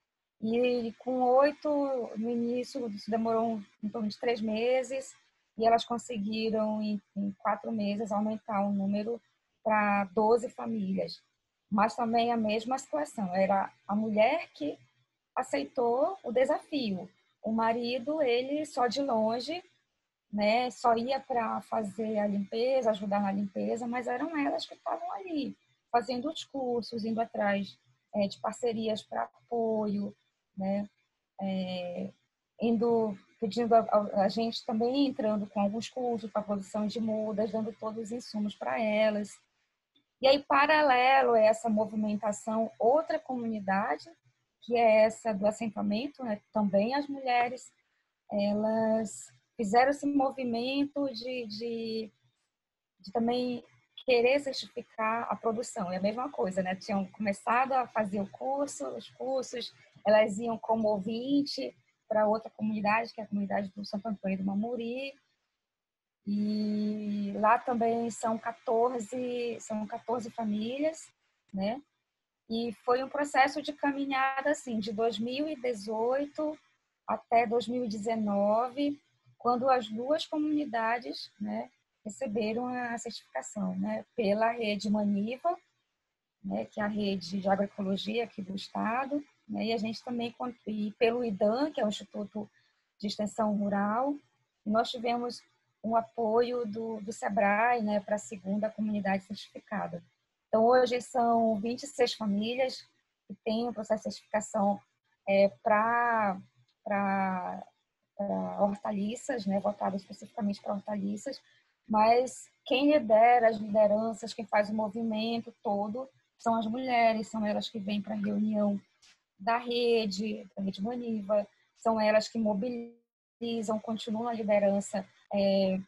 E com 8, no início, isso demorou em torno de 3 meses, e elas conseguiram, em 4 meses, aumentar o número para 12 famílias. Mas também a mesma situação, era a mulher que aceitou o desafio. O marido, ele só de longe, né, só ia para fazer a limpeza, ajudar na limpeza, mas eram elas que estavam ali, fazendo os cursos, indo atrás de parcerias para apoio, né, pedindo a gente também entrando com alguns cursos para produção de mudas, dando todos os insumos para elas. E aí, paralelo a essa movimentação, outra comunidade, que é essa do assentamento, né, também as mulheres, elas fizeram esse movimento de também querer certificar a produção. É a mesma coisa, né? Tinham começado a fazer os cursos, elas iam como ouvinte para outra comunidade, que é a comunidade do Santo Antônio do Mamuri. E lá também são 14 famílias, né? E foi um processo de caminhada, assim, de 2018 até 2019, quando as 2 comunidades, né, receberam a certificação, né, pela rede Maniva, né, que é a rede de agroecologia aqui do estado, né, e a gente também, e pelo IDAM, que é o Instituto de Extensão Rural, nós tivemos um apoio do SEBRAE, né, para a 2ª comunidade certificada. Então, hoje são 26 famílias que têm o processo de certificação para hortaliças, né, voltado especificamente para hortaliças, mas quem lidera, as lideranças, quem faz o movimento todo, são as mulheres, são elas que vêm para a reunião da rede Maniva, são elas que mobilizam, continuam a liderança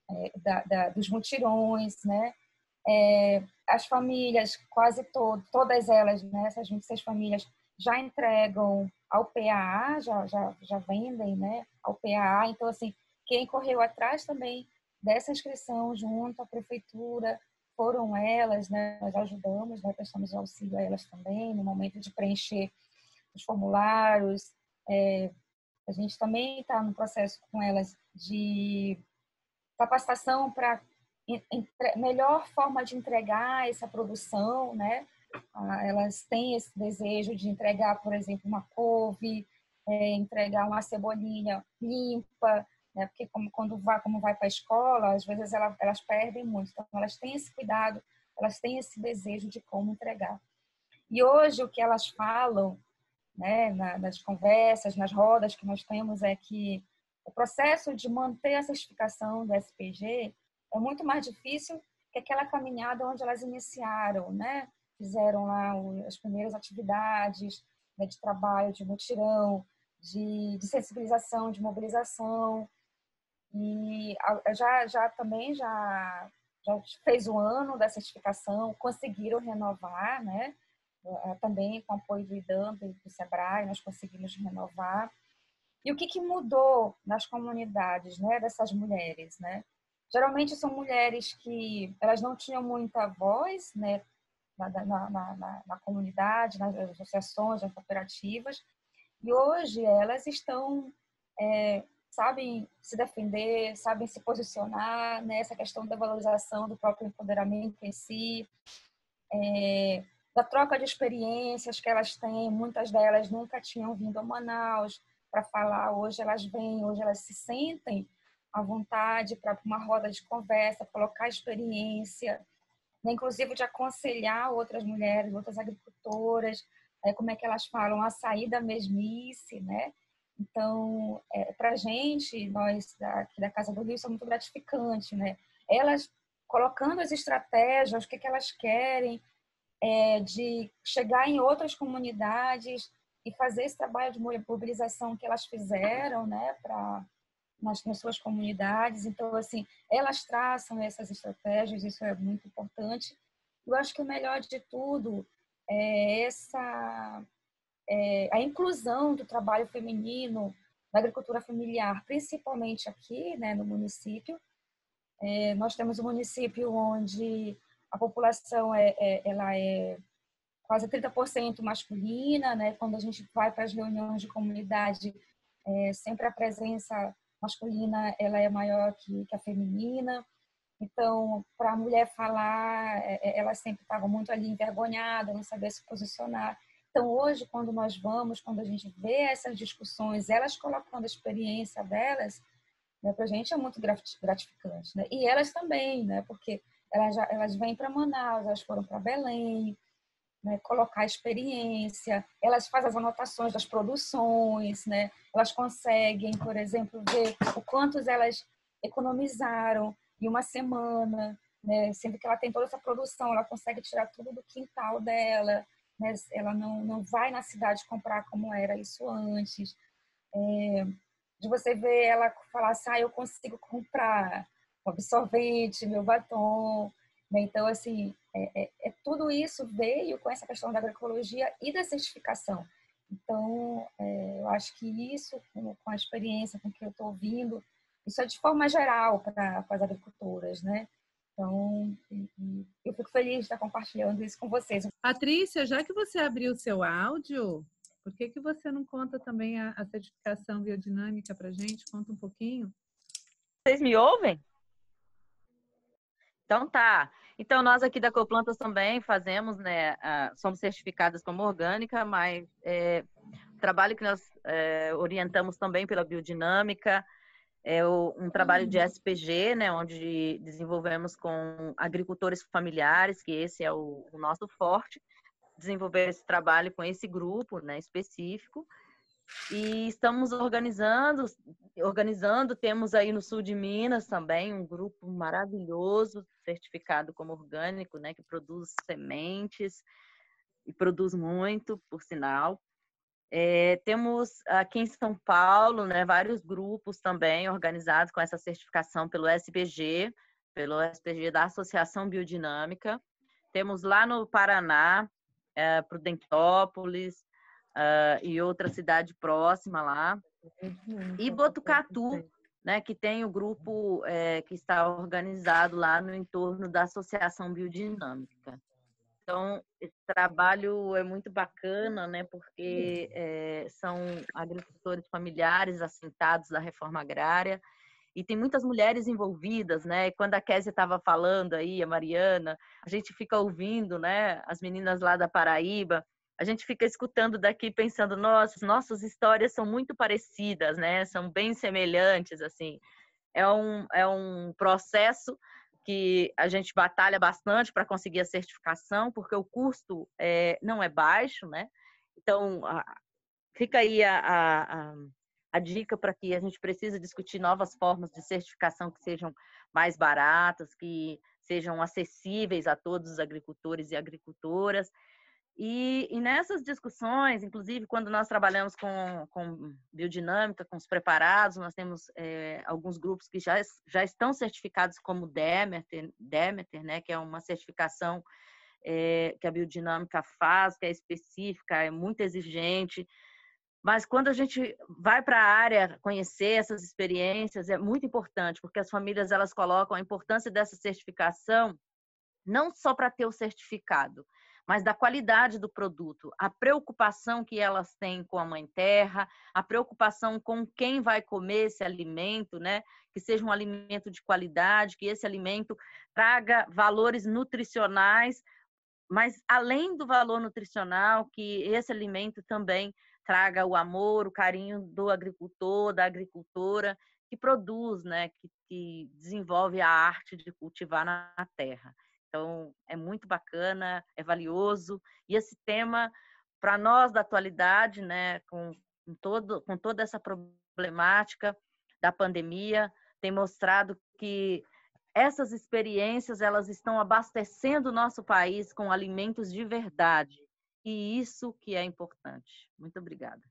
dos mutirões, né? As famílias, quase todas elas, né, essas 26 famílias, já entregam ao PAA, já vendem, né, ao PAA. Então, assim, quem correu atrás também dessa inscrição junto à prefeitura foram elas, né, nós ajudamos, né, prestamos auxílio a elas também no momento de preencher os formulários. A gente também está no processo com elas de capacitação para melhor forma de entregar essa produção, né? Elas têm esse desejo de entregar, por exemplo, uma couve, entregar uma cebolinha limpa, né? Porque como vai para a escola, às vezes elas perdem muito. Então, elas têm esse cuidado, elas têm esse desejo de como entregar. E hoje o que elas falam, né, nas conversas, nas rodas que nós temos, é que o processo de manter a certificação do SPG é muito mais difícil que aquela caminhada onde elas iniciaram, né? Fizeram lá as primeiras atividades, né, de trabalho, de mutirão, de sensibilização, de mobilização. E também já fez o ano da certificação, conseguiram renovar, né? Também com apoio do IDAM e do SEBRAE, nós conseguimos renovar. E o que mudou nas comunidades, né, dessas mulheres, né? Geralmente são mulheres que elas não tinham muita voz, né, na comunidade, nas associações, nas cooperativas, e hoje elas estão, sabem se defender, sabem se posicionar nessa questão da valorização do próprio empoderamento em si, da troca de experiências que elas têm. Muitas delas nunca tinham vindo a Manaus para falar, hoje elas vêm, hoje elas se sentem à vontade para uma roda de conversa, colocar experiência, né? Inclusive de aconselhar outras mulheres, outras agricultoras, como é que elas falam, a sair da mesmice, né? Então, para a gente, nós aqui da Casa do Rio, isso é muito gratificante, né? Elas colocando as estratégias, o que elas querem, de chegar em outras comunidades e fazer esse trabalho de mobilização que elas fizeram, né, nas suas comunidades. Então, assim, elas traçam essas estratégias, isso é muito importante. Eu acho que o melhor de tudo é a inclusão do trabalho feminino na agricultura familiar, principalmente aqui, né, no município. Nós temos um município onde a população ela é quase 30% masculina, né? Quando a gente vai para as reuniões de comunidade, sempre a presença masculina ela é maior que a feminina. Então, para a mulher falar, ela sempre estava muito ali envergonhada, não sabia se posicionar. Então, hoje, quando a gente vê essas discussões, elas colocando a experiência delas, né, para a gente é muito gratificante, né? E elas também, né? Porque elas vêm para Manaus, elas foram para Belém, né, colocar experiência, elas fazem as anotações das produções, né? Elas conseguem, por exemplo, ver o quanto elas economizaram em uma semana, né? Sendo que ela tem toda essa produção, ela consegue tirar tudo do quintal dela, né? Ela não vai na cidade comprar como era isso antes. De você ver ela falar assim, eu consigo comprar o absorvente, meu batom, né? Então, assim, tudo isso veio com essa questão da agroecologia e da certificação. Então, eu acho que isso, com a experiência com que eu estou ouvindo, isso é de forma geral para as agricultoras, né? Então, eu fico feliz de estar compartilhando isso com vocês. Patrícia, já que você abriu o seu áudio, por que você não conta também a certificação biodinâmica para a gente? Conta um pouquinho. Vocês me ouvem? Então tá. Então nós aqui da Coplantas também fazemos, né? Somos certificadas como orgânica, mas o trabalho que nós orientamos também pela biodinâmica é um trabalho de SPG, né? Onde desenvolvemos com agricultores familiares, que esse é o nosso forte, desenvolver esse trabalho com esse grupo, né, específico. E estamos organizando, temos aí no sul de Minas também um grupo maravilhoso, certificado como orgânico, né, que produz sementes e produz muito, por sinal. Temos aqui em São Paulo, né, vários grupos também organizados com essa certificação pelo SBG da Associação Biodinâmica. Temos lá no Paraná, Prudentópolis, e outra cidade próxima lá. E Botucatu, né, que tem o grupo que está organizado lá no entorno da Associação Biodinâmica. Então, esse trabalho é muito bacana, né, porque são agricultores familiares assentados da reforma agrária e tem muitas mulheres envolvidas, né? E quando a Kézia estava falando aí, a Mariana, a gente fica ouvindo, né, as meninas lá da Paraíba, a gente fica escutando daqui pensando, nossas histórias são muito parecidas, né? São bem semelhantes, assim. É um processo que a gente batalha bastante para conseguir a certificação, porque o custo não é baixo, né? Então, fica aí a dica para que a gente precisa discutir novas formas de certificação que sejam mais baratas, que sejam acessíveis a todos os agricultores e agricultoras. E nessas discussões, inclusive quando nós trabalhamos com biodinâmica, com os preparados, nós temos alguns grupos que já estão certificados como Demeter, né, que é uma certificação que a biodinâmica faz, que é específica, é muito exigente. Mas quando a gente vai para a área conhecer essas experiências, é muito importante, porque as famílias elas colocam a importância dessa certificação não só para ter o certificado, mas da qualidade do produto, a preocupação que elas têm com a mãe terra, a preocupação com quem vai comer esse alimento, né? Que seja um alimento de qualidade, que esse alimento traga valores nutricionais, mas além do valor nutricional, que esse alimento também traga o amor, o carinho do agricultor, da agricultora, que produz, né? Que desenvolve a arte de cultivar na terra. Então, é muito bacana, é valioso. E esse tema, para nós da atualidade, né, com toda essa problemática da pandemia, tem mostrado que essas experiências elas estão abastecendo o nosso país com alimentos de verdade. E isso que é importante. Muito obrigada.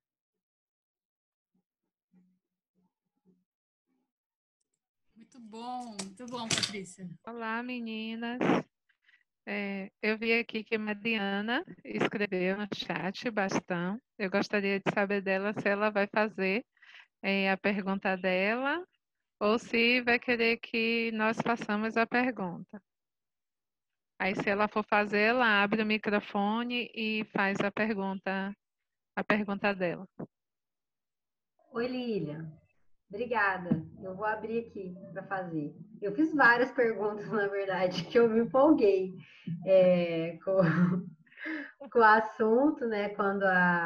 Muito bom, Patrícia. Olá, meninas. Eu vi aqui que a Mariana escreveu no chat bastante. Eu gostaria de saber dela se ela vai fazer a pergunta dela ou se vai querer que nós façamos a pergunta. Aí, se ela for fazer, ela abre o microfone e faz a pergunta dela. Oi, Lilian. Obrigada. Eu vou abrir aqui para fazer. Eu fiz várias perguntas, na verdade, que eu me empolguei com o assunto, né? Quando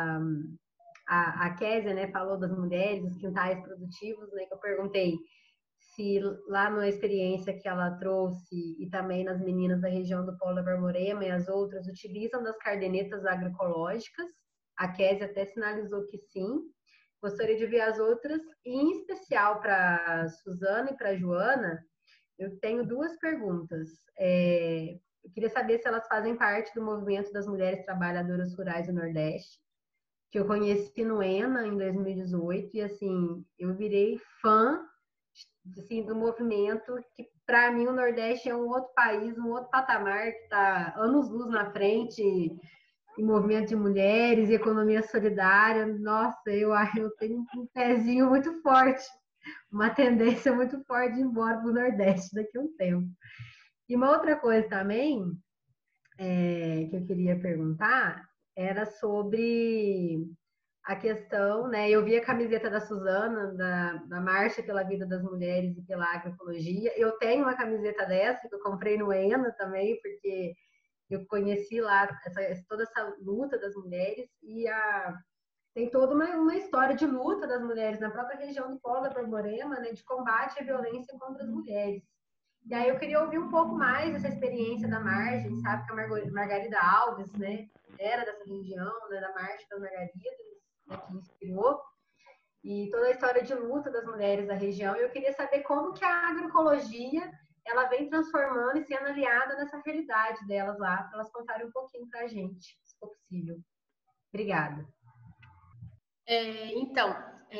a Kézia, né, falou das mulheres, dos quintais produtivos, né? Que eu perguntei se lá na experiência que ela trouxe e também nas meninas da região do Polo Borborema e as outras utilizam das cardenetas agroecológicas. A Kézia até sinalizou que sim. Gostaria de ver as outras, e em especial para Suzana e para Joana, eu tenho duas perguntas. Eu queria saber se elas fazem parte do movimento das mulheres trabalhadoras rurais do Nordeste, que eu conheci no ENA em 2018, e assim, eu virei fã assim, do movimento, que para mim o Nordeste é um outro país, um outro patamar, que está anos-luz na frente, em movimento de mulheres, economia solidária. Nossa, eu tenho um pezinho muito forte, uma tendência muito forte de ir embora para o Nordeste daqui a um tempo. E uma outra coisa também que eu queria perguntar era sobre a questão, né? Eu vi a camiseta da Suzana, da Marcha pela Vida das Mulheres e pela Agroecologia. Eu tenho uma camiseta dessa, que eu comprei no ENA também, porque eu conheci lá toda essa luta das mulheres e tem toda uma história de luta das mulheres na própria região do Polo da Borborema, né, de combate à violência contra as mulheres. E aí eu queria ouvir um pouco mais dessa experiência da Margem, sabe que a Margarida Alves, né, era dessa região, né, da Marcha das Margaridas, né, que inspirou, e toda a história de luta das mulheres da região. E eu queria saber como que a agroecologia ela vem transformando e sendo aliada nessa realidade delas lá, para elas contarem um pouquinho para a gente, se for possível. Obrigada. Então,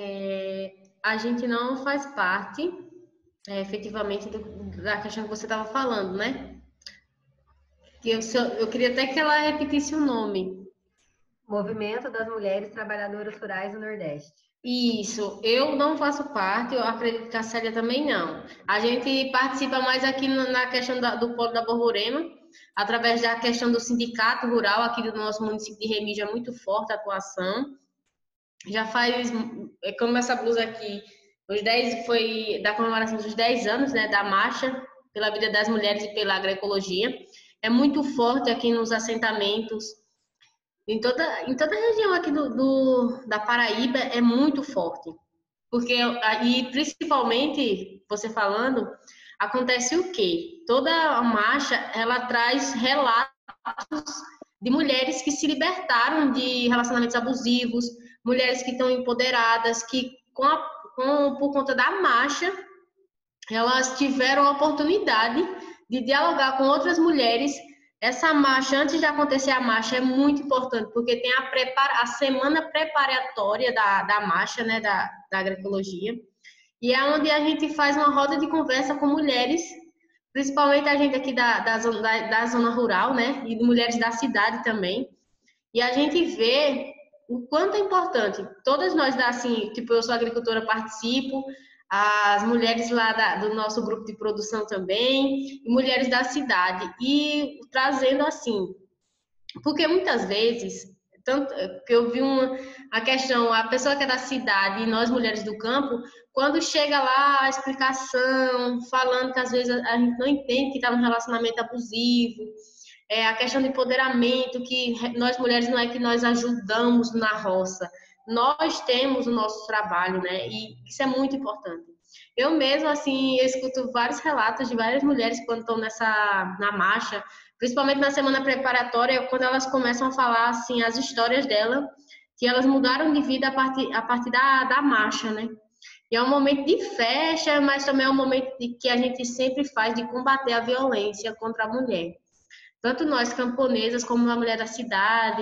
a gente não faz parte, efetivamente, da questão que você estava falando, né? Que eu queria até que ela repetisse o nome. Movimento das Mulheres Trabalhadoras Rurais do Nordeste. Isso, eu não faço parte, eu acredito que a Célia também não. A gente participa mais aqui na questão do Polo da Borborema, através da questão do sindicato rural aqui do nosso município de Remígio, é muito forte a atuação. Já faz, como essa blusa aqui, foi da comemoração dos 10 anos, né, da marcha pela vida das mulheres e pela agroecologia. É muito forte aqui nos assentamentos, em toda a região aqui da Paraíba é muito forte. Porque, e principalmente, você falando, acontece o quê? Toda a marcha, ela traz relatos de mulheres que se libertaram de relacionamentos abusivos, mulheres que estão empoderadas, que por conta da marcha, elas tiveram a oportunidade de dialogar com outras mulheres. Essa marcha, antes de acontecer a marcha, é muito importante, porque tem a semana preparatória da marcha, né, da agroecologia, e é onde a gente faz uma roda de conversa com mulheres, principalmente a gente aqui da zona rural, né, e de mulheres da cidade também, e a gente vê o quanto é importante. Todas nós, assim, tipo, eu sou agricultora, participo, as mulheres lá do nosso grupo de produção também, e mulheres da cidade, e trazendo assim, porque muitas vezes, tanto que eu vi a questão, a pessoa que é da cidade e nós mulheres do campo, quando chega lá a explicação, falando que às vezes a gente não entende que está num relacionamento abusivo, a questão do empoderamento, que nós mulheres não é que nós ajudamos na roça, nós temos o nosso trabalho, né? E isso é muito importante. Eu mesmo, assim, eu escuto vários relatos de várias mulheres quando estão na marcha, principalmente na semana preparatória, quando elas começam a falar, assim, as histórias dela, que elas mudaram de vida a partir da marcha, né? E é um momento de festa, mas também é um momento que a gente sempre faz de combater a violência contra a mulher. Tanto nós camponesas como a mulher da cidade,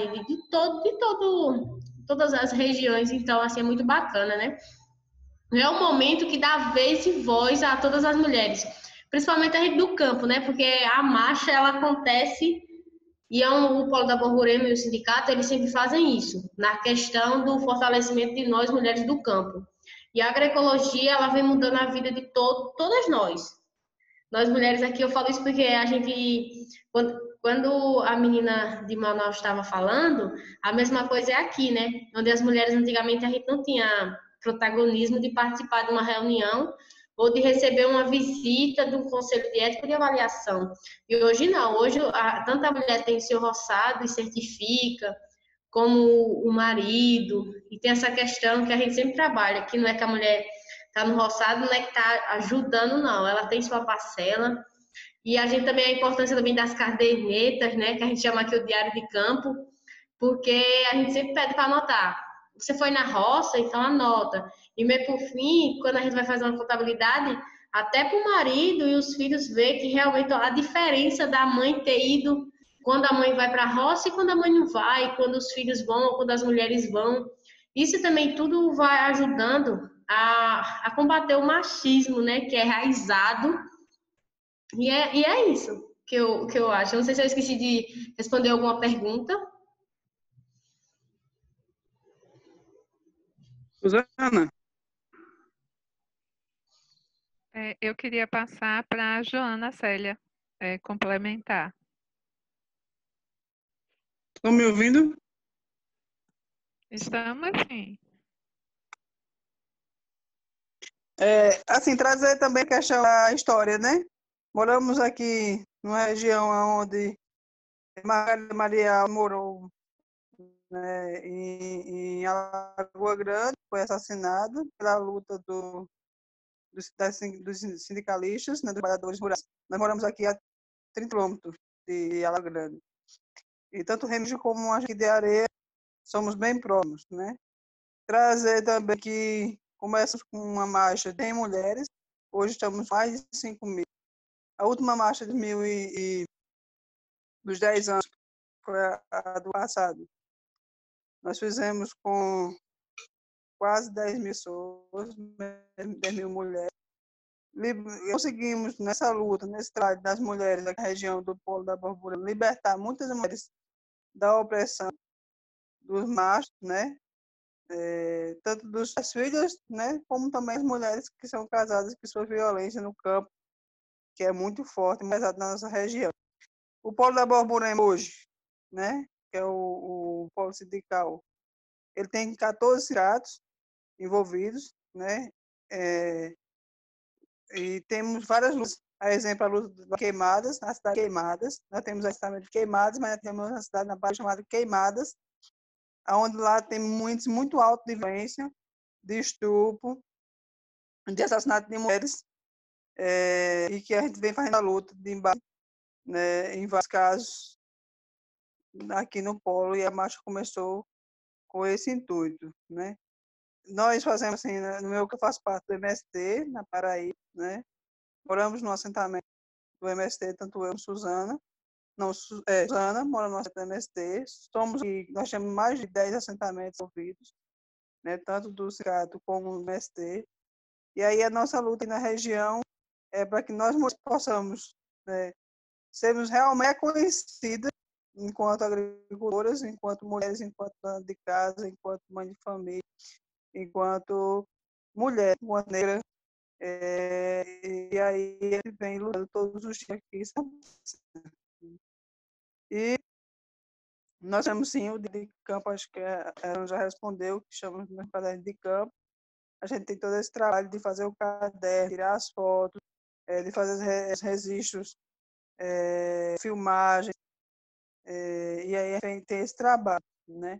todas as regiões, então assim é muito bacana, né? É um momento que dá vez e voz a todas as mulheres, principalmente a gente do campo, né? Porque a marcha ela acontece e o Polo da Borborema e o sindicato eles sempre fazem isso na questão do fortalecimento de nós mulheres do campo. E a agroecologia ela vem mudando a vida de todas nós. Nós mulheres aqui, eu falo isso porque a gente, quando a menina de Manaus estava falando, a mesma coisa é aqui, né? Onde as mulheres antigamente a gente não tinha protagonismo de participar de uma reunião ou de receber uma visita de um conselho de ética de avaliação. E hoje não, hoje tanto a mulher tem seu roçado e certifica, como o marido, e tem essa questão que a gente sempre trabalha, que não é que a mulher está no roçado, não é que está ajudando, não, ela tem sua parcela, e a gente também, a importância também das cadernetas, né, que a gente chama aqui o diário de campo, porque a gente sempre pede para anotar. Você foi na roça, então anota. E meio por fim, quando a gente vai fazer uma contabilidade, até para o marido e os filhos ver que realmente a diferença da mãe ter ido quando a mãe vai para a roça e quando a mãe não vai, quando os filhos vão ou quando as mulheres vão. Isso também tudo vai ajudando a combater o machismo, né, que é enraizado. E é isso que eu acho. Eu não sei se eu esqueci de responder alguma pergunta. Suzana, Eu queria passar para a Joana Célia complementar. estão me ouvindo? Estamos sim. Assim, trazer também a questão da história, né? Moramos aqui numa região onde Maria morou, né, em Alagoa Grande, foi assassinada pela luta dos sindicalistas, né, dos trabalhadores rurais. Nós moramos aqui a 30 quilômetros de Alagoa Grande. E tanto Remígio como a gente de Areia somos bem próximos, né? Trazer também que começamos com uma marcha de mulheres, hoje estamos mais de 5 mil. A última marcha de dos 10 anos foi a do passado. Nós fizemos com quase 10 mil pessoas, 10 mil mulheres. Conseguimos, nessa luta, nesse trabalho das mulheres da região do Polo da Borborema, libertar muitas mulheres da opressão dos machos, né? Tanto das filhas, né? Como também as mulheres que são casadas, que sofrem violência no campo, que é muito forte, mais na nossa região. O Polo da Borborema hoje, né? Que é o polo sindical, ele tem 14 sindicatos envolvidos, né? E temos várias lutas. A exemplo, a luta das Queimadas, na cidade de Queimadas. Nós temos a cidade de Queimadas, mas temos uma cidade na Bahia chamada Queimadas, onde lá tem índice muito alto de violência, de estupro, de assassinato de mulheres, e que a gente vem fazendo a luta de embate, né, em vários casos aqui no Polo, e a marcha começou com esse intuito, né? Nós fazemos assim, no meu que eu faço parte do MST, na Paraíba, né? Moramos no assentamento do MST, tanto eu como Suzana. Não, Suzana mora no assentamento do MST. Nós temos mais de 10 assentamentos envolvidos, né? Tanto do sindicato como do MST. E aí a nossa luta na região é para que nós possamos, né, sermos realmente reconhecidas enquanto agricultoras, enquanto mulheres, enquanto dona de casa, enquanto mãe de família, enquanto mulher, enquanto negra. E aí ele vem lutando todos os dias aqui. E nós temos sim o de campo, acho que ela já respondeu, que chamamos de caderno de campo. A gente tem todo esse trabalho de fazer o caderno, tirar as fotos, de fazer os registros, filmagens, e aí a gente tem esse trabalho, né?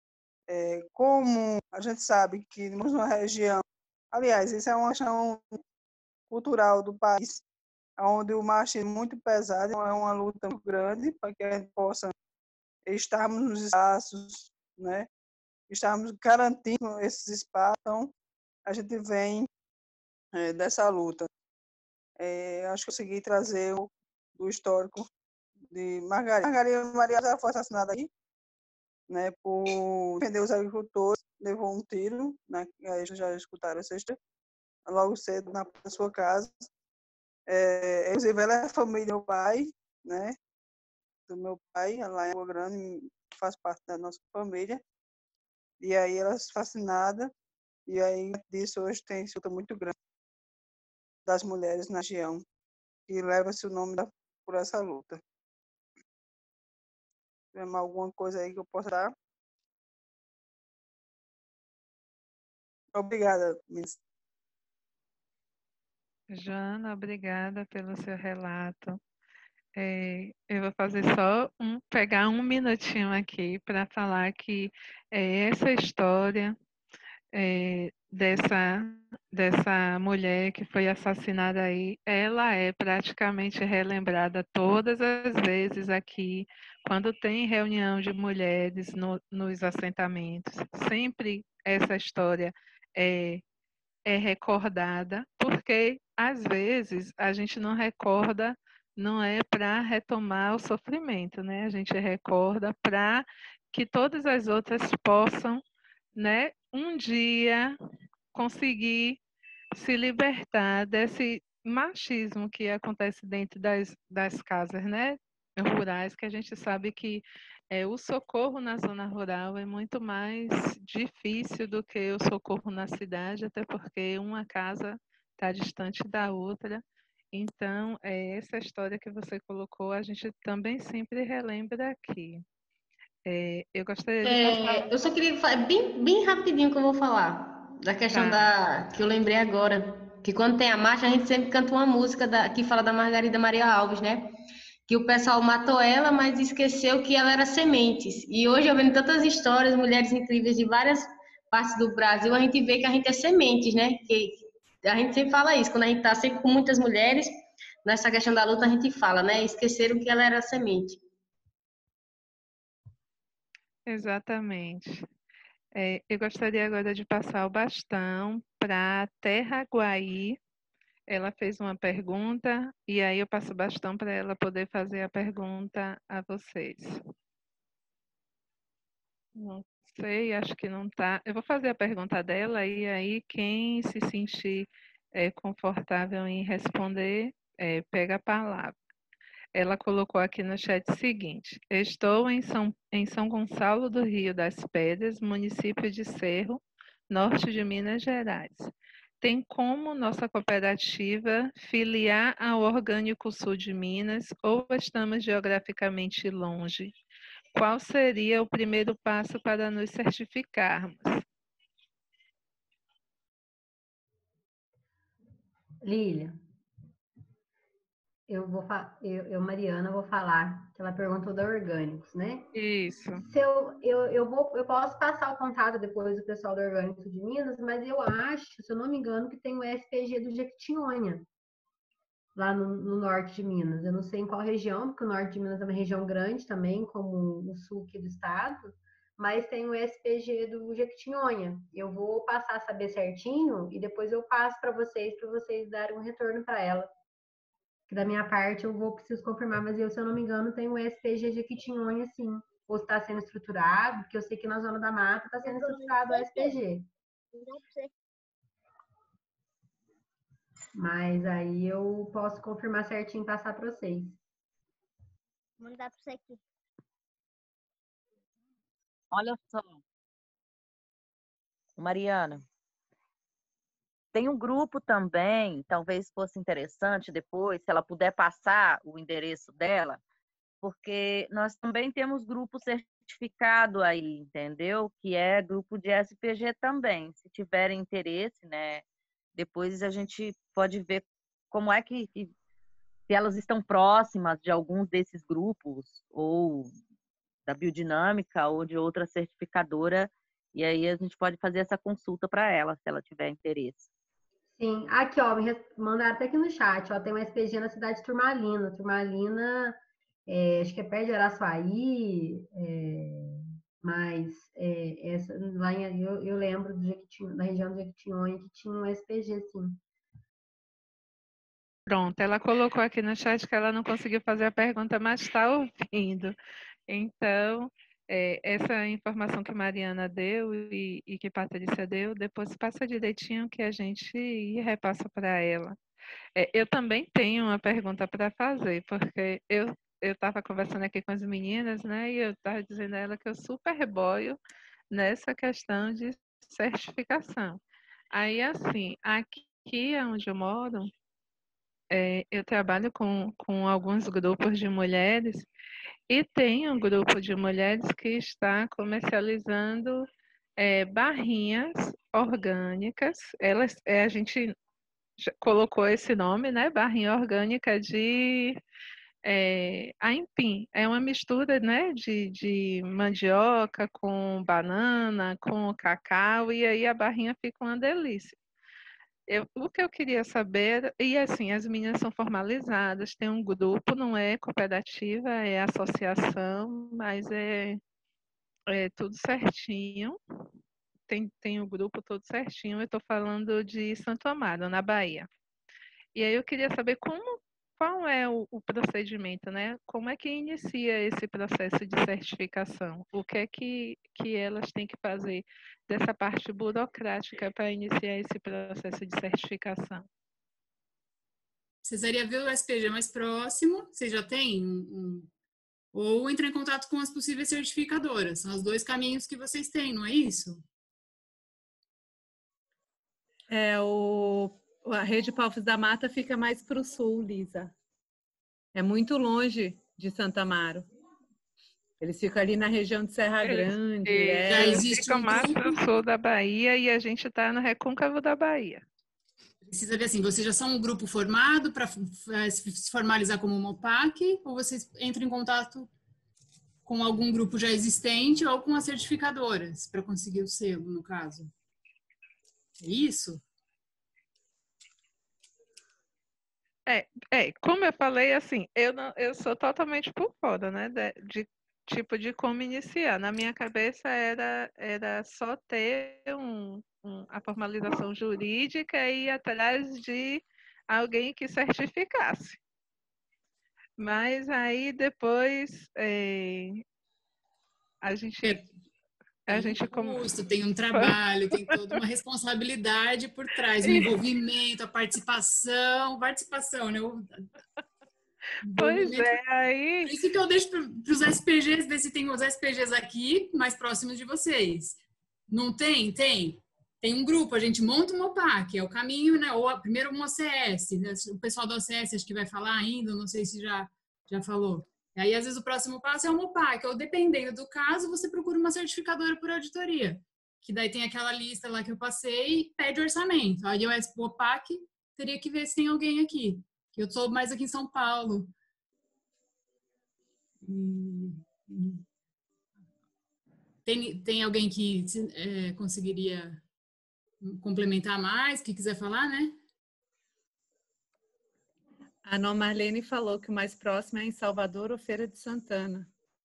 Como a gente sabe que nós numa região, aliás, isso é uma questão cultural do país, onde o machismo é muito pesado, é uma luta muito grande para que a gente possa estarmos nos espaços, né? Estarmos garantindo esses espaços. Então, a gente vem dessa luta. Acho que eu consegui trazer o histórico de Margarida. Margarida Maria já foi assassinada aqui, né, por defender os agricultores, levou um tiro, né, aí já escutaram essa história, logo cedo na sua casa. Inclusive, ela é família do meu pai, né, do meu pai, lá em Água Grande, faz parte da nossa família, e aí ela é fascinada, e aí disso hoje tem luta muito grande das mulheres na região, que leva-se o nome por essa luta. Tem alguma coisa aí que eu possa dar? Obrigada, ministra. Joana, obrigada pelo seu relato. Eu vou fazer pegar um minutinho aqui para falar que essa história dessa mulher que foi assassinada aí, ela é praticamente relembrada todas as vezes aqui, quando tem reunião de mulheres nos assentamentos. Sempre essa história é recordada, porque às vezes a gente não recorda, não é para retomar o sofrimento, né? A gente recorda para que todas as outras possam, né, um dia conseguir se libertar desse machismo que acontece dentro das casas, né, rurais, que a gente sabe que o socorro na zona rural é muito mais difícil do que o socorro na cidade, até porque uma casa está distante da outra. Então, essa história que você colocou, a gente também sempre relembra aqui. Eu gostaria de passar. Eu só queria falar bem, bem rapidinho que eu vou falar da questão Tá. que eu lembrei agora, que quando tem a marcha a gente sempre canta uma música que fala da Margarida Maria Alves, né? Que o pessoal matou ela, mas esqueceu que ela era sementes. E hoje eu vendo tantas histórias, mulheres incríveis de várias partes do Brasil, a gente vê que a gente é sementes, né? Que a gente sempre fala isso, quando a gente tá sempre com muitas mulheres, nessa questão da luta a gente fala, né? Esqueceram que ela era semente. Exatamente. Eu gostaria agora de passar o bastão para a Terra Guaí. Ela fez uma pergunta e aí eu passo o bastão para ela poder fazer a pergunta a vocês. Não sei, acho que não está. Eu vou fazer a pergunta dela e aí quem se sentir confortável em responder, pega a palavra. Ela colocou aqui no chat o seguinte: estou em São Gonçalo do Rio das Pedras, município de Cerro, norte de Minas Gerais. Tem como nossa cooperativa filiar ao Orgânico Sul de Minas ou estamos geograficamente longe? Qual seria o primeiro passo para nos certificarmos? Lília, Mariana, vou falar, que ela perguntou da Orgânicos, né? Isso. Se eu posso passar o contato depois do pessoal do Orgânico de Minas, mas eu acho, se eu não me engano, que tem o SPG do Jequitinhonha, lá no norte de Minas. Eu não sei em qual região, porque o norte de Minas é uma região grande também, como o sul aqui do estado, mas tem o SPG do Jequitinhonha. Eu vou passar a saber certinho e depois eu passo para vocês darem um retorno para ela. Que da minha parte eu vou preciso confirmar, mas eu, se eu não me engano, tem o SPG de Jequitinhonha, sim. Ou está sendo estruturado, porque eu sei que na Zona da Mata está sendo estruturado o SPG. Mas aí eu posso confirmar certinho e passar para vocês. Vou mandar para você aqui. Olha só, Mariana, tem um grupo também, talvez fosse interessante depois, se ela puder passar o endereço dela, porque nós também temos grupo certificado aí, entendeu? Que é grupo de SPG também. Se tiverem interesse, né? Depois a gente pode ver como é que se elas estão próximas de alguns desses grupos, ou da biodinâmica, ou de outra certificadora, e aí a gente pode fazer essa consulta para ela, se ela tiver interesse. Sim, aqui, ó, mandaram até aqui no chat, ó, tem um SPG na cidade de Turmalina. Turmalina, acho que é perto de Araçuaí, mas lá eu lembro da região do Jequitinhonha que tinha um SPG, sim. Pronto, ela colocou aqui no chat que ela não conseguiu fazer a pergunta, mas está ouvindo. Então, essa informação que Mariana deu e que Patrícia deu, depois passa direitinho que a gente repassa para ela. Eu também tenho uma pergunta para fazer, porque eu estava conversando aqui com as meninas, né, e eu estava dizendo a ela que eu super boio nessa questão de certificação. Aí, assim, aqui onde eu moro, eu trabalho com alguns grupos de mulheres e tem um grupo de mulheres que está comercializando barrinhas orgânicas. A gente colocou esse nome, né? Barrinha orgânica de aipim. É uma mistura, né, de mandioca com banana, com cacau, e aí a barrinha fica uma delícia. O que eu queria saber, e assim, as meninas são formalizadas, tem um grupo, não é cooperativa, é associação, mas é tudo certinho, tem o grupo todo certinho, eu estou falando de Santo Amaro, na Bahia. E aí eu queria saber qual é o procedimento, né? Como é que inicia esse processo de certificação? O que é que elas têm que fazer dessa parte burocrática para iniciar esse processo de certificação? Precisaria ver o SPG mais próximo, você já tem ou entrar em contato com as possíveis certificadoras. São os dois caminhos que vocês têm, não é isso? A Rede Palfos da Mata fica mais para o sul, Lisa. É muito longe de Santa Amaro. Eles ficam ali na região de Serra Grande. Já existe ficam mais para o sul da Bahia e a gente está no recôncavo da Bahia. Precisa ver assim, vocês já são um grupo formado para se formalizar como uma OPAC, ou vocês entram em contato com algum grupo já existente ou com as certificadoras para conseguir o selo, no caso? É isso? Como eu falei, assim, eu sou totalmente por fora, né, de tipo de como iniciar. Na minha cabeça era só ter a formalização jurídica e ir atrás de alguém que certificasse. Mas aí depois a gente... a gente custo, tem um trabalho, tem toda uma responsabilidade por trás, o envolvimento, a participação, né? Pois é, aí... Por isso que eu deixo para os SPGs, ver se tem os SPGs aqui, mais próximos de vocês. Não tem? Tem. Tem um grupo, a gente monta uma OPAC, é o caminho, né? Ou primeiro uma OCS, né? O pessoal da OCS acho que vai falar ainda, não sei se já falou. E aí, às vezes, o próximo passo é uma OPAC, ou dependendo do caso, você procura uma certificadora por auditoria, que daí tem aquela lista lá que eu passei e pede orçamento. Aí o OPAC teria que ver se tem alguém aqui, que eu estou mais aqui em São Paulo. Tem alguém que conseguiria complementar mais, que quiser falar, né? A Ana Marlene falou que o mais próximo é em Salvador ou Feira de Santana.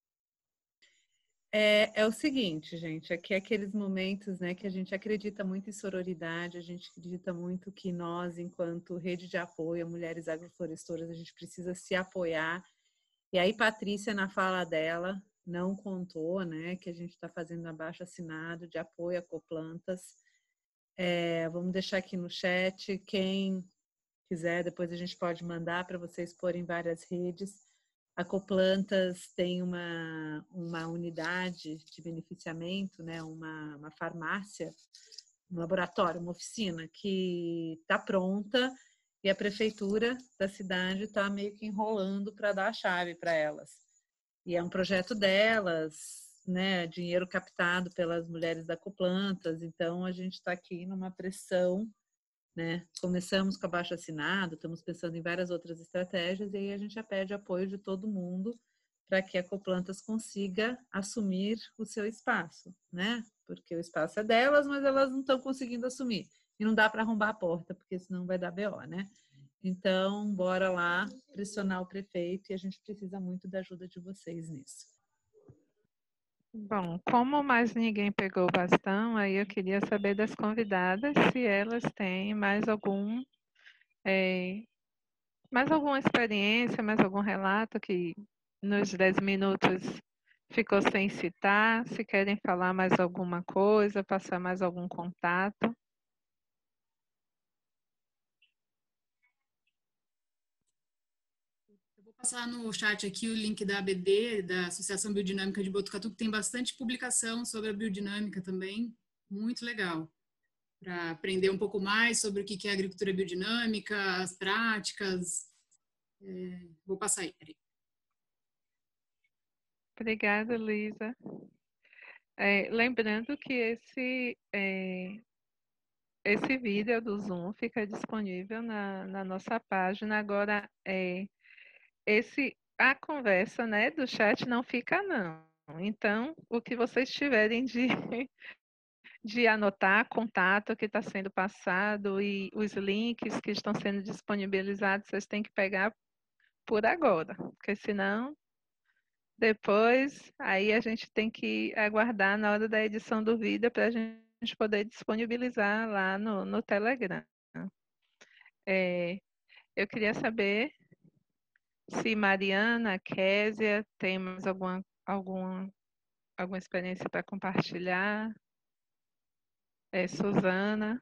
É o seguinte, gente, aqui é aqueles momentos, né, que a gente acredita muito em sororidade, a gente acredita muito que nós, enquanto rede de apoio a mulheres agroflorestoras, a gente precisa se apoiar. E aí, Patrícia, na fala dela, não contou, né, que a gente está fazendo abaixo-assinado de apoio a Coplantas. Vamos deixar aqui no chat, quem quiser, depois a gente pode mandar para vocês porem em várias redes. A Coplantas tem uma unidade de beneficiamento, né, uma farmácia, um laboratório, uma oficina que está pronta e a prefeitura da cidade está meio que enrolando para dar a chave para elas. E é um projeto delas, né, dinheiro captado pelas mulheres da Coplantas, então a gente está aqui numa pressão, né? Começamos com abaixo-assinado, estamos pensando em várias outras estratégias e aí a gente já pede apoio de todo mundo para que a Coplantas consiga assumir o seu espaço, né? Porque o espaço é delas, mas elas não estão conseguindo assumir. E não dá para arrombar a porta, porque senão vai dar BO, né? Então, bora lá pressionar o prefeito e a gente precisa muito da ajuda de vocês nisso. Bom, como mais ninguém pegou o bastão, aí eu queria saber das convidadas se elas têm mais alguma experiência, mais algum relato que nos 10 minutos ficou sem citar, se querem falar mais alguma coisa, passar mais algum contato. Vou passar no chat aqui o link da ABB, da Associação Biodinâmica de Botucatu, que tem bastante publicação sobre a biodinâmica também, muito legal, para aprender um pouco mais sobre o que é agricultura biodinâmica, as práticas. Vou passar aí, peraí. Obrigada, Luísa. Lembrando que esse vídeo do Zoom fica disponível na nossa página. Agora, a conversa, né, do chat não fica, não. Então, o que vocês tiverem de anotar, contato que está sendo passado e os links que estão sendo disponibilizados, vocês têm que pegar por agora, porque senão, depois, aí a gente tem que aguardar na hora da edição do vídeo para a gente poder disponibilizar lá no Telegram. Eu queria saber se Mariana, Késia, tem mais alguma experiência para compartilhar. Suzana.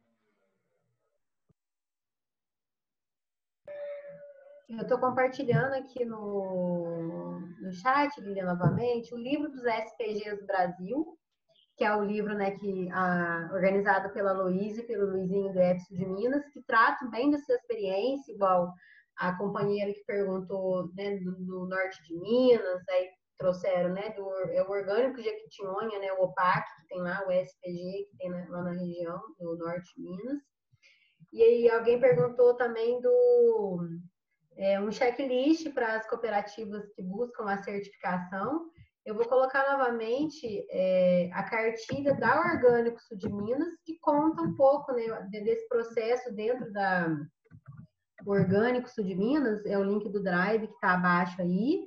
Eu estou compartilhando aqui no chat, Lilian, novamente, o livro dos SPGs Brasil, que é o livro, né, organizado pela Luísa e pelo Luizinho do EFSU de Minas, que trata bem dessa experiência, igual a companheira que perguntou, né, do norte de Minas, aí trouxeram, né, o orgânico de Jequitinhonha, né, o OPAC, que tem lá, o SPG, que tem lá na região do norte de Minas. E aí alguém perguntou também um checklist para as cooperativas que buscam a certificação. Eu vou colocar novamente a cartilha da Orgânico Sul de Minas, que conta um pouco, né, desse processo dentro da Orgânico Sul de Minas. É o link do Drive que está abaixo aí,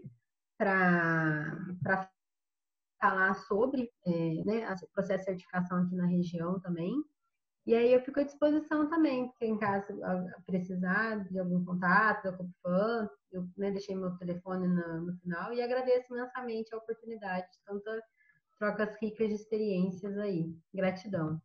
para falar sobre né, o processo de certificação aqui na região também. E aí eu fico à disposição também, porque em caso precisar de algum contato da Copfan, eu, né, deixei meu telefone no final e agradeço imensamente a oportunidade, tanto trocas ricas de experiências aí. Gratidão.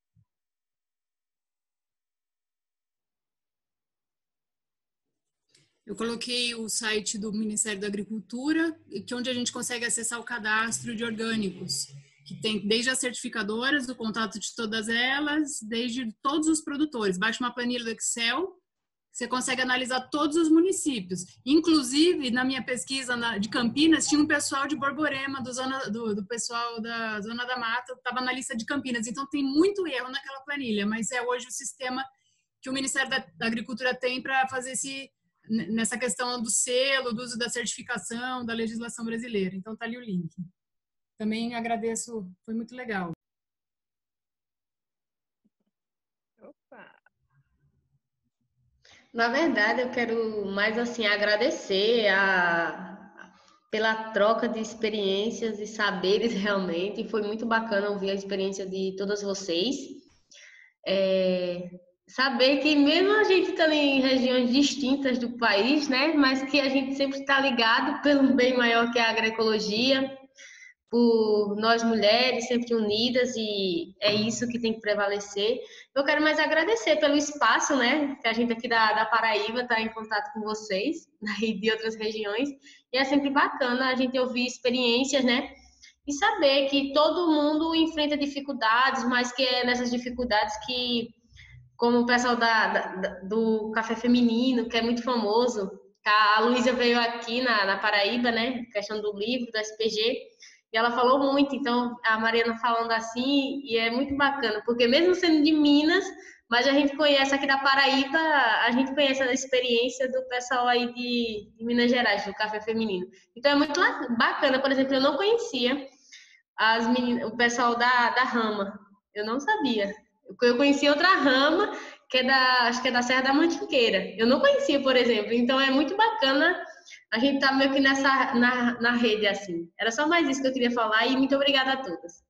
Eu coloquei o site do Ministério da Agricultura, onde a gente consegue acessar o cadastro de orgânicos, que tem desde as certificadoras, o contato de todas elas, desde todos os produtores. Baixa uma planilha do Excel, você consegue analisar todos os municípios. Inclusive, na minha pesquisa de Campinas, tinha um pessoal de Borborema, do pessoal da Zona da Mata, estava na lista de Campinas. Então, tem muito erro naquela planilha, mas é hoje o sistema que o Ministério da Agricultura tem para fazer nessa questão do selo, do uso da certificação, da legislação brasileira. Então, está ali o link. Também agradeço, foi muito legal. Opa! Na verdade, eu quero mais assim agradecer pela troca de experiências e saberes realmente. Foi muito bacana ouvir a experiência de todas vocês. Saber que mesmo a gente está em regiões distintas do país, né, mas que a gente sempre está ligado pelo bem maior que é a agroecologia, por nós mulheres sempre unidas, e é isso que tem que prevalecer. Eu quero mais agradecer pelo espaço, né, que a gente aqui da Paraíba está em contato com vocês, e de outras regiões, e é sempre bacana a gente ouvir experiências, né, e saber que todo mundo enfrenta dificuldades, mas que é nessas dificuldades que, como o pessoal do Café Feminino, que é muito famoso, a Luísa veio aqui na Paraíba, né, questão do livro, do SPG, e ela falou muito, então a Mariana falando assim, e é muito bacana, porque mesmo sendo de Minas, mas a gente conhece aqui da Paraíba, a gente conhece a experiência do pessoal aí de Minas Gerais, do Café Feminino. Então é muito bacana, por exemplo, eu não conhecia o pessoal da Rama, eu não sabia. Eu conheci outra rama, que acho que é da Serra da Mantiqueira. Eu não conhecia, por exemplo. Então é muito bacana a gente estar meio que na rede, assim. Era só mais isso que eu queria falar, e muito obrigada a todas.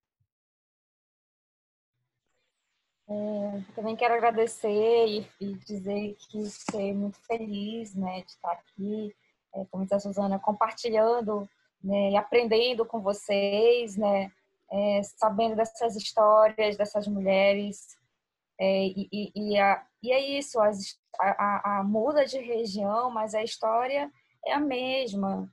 Também quero agradecer e dizer que fiquei muito feliz, né, de estar aqui, como diz a Suzana, compartilhando, né, e aprendendo com vocês, né, sabendo dessas histórias, dessas mulheres. E é isso, a muda de região, mas a história é a mesma,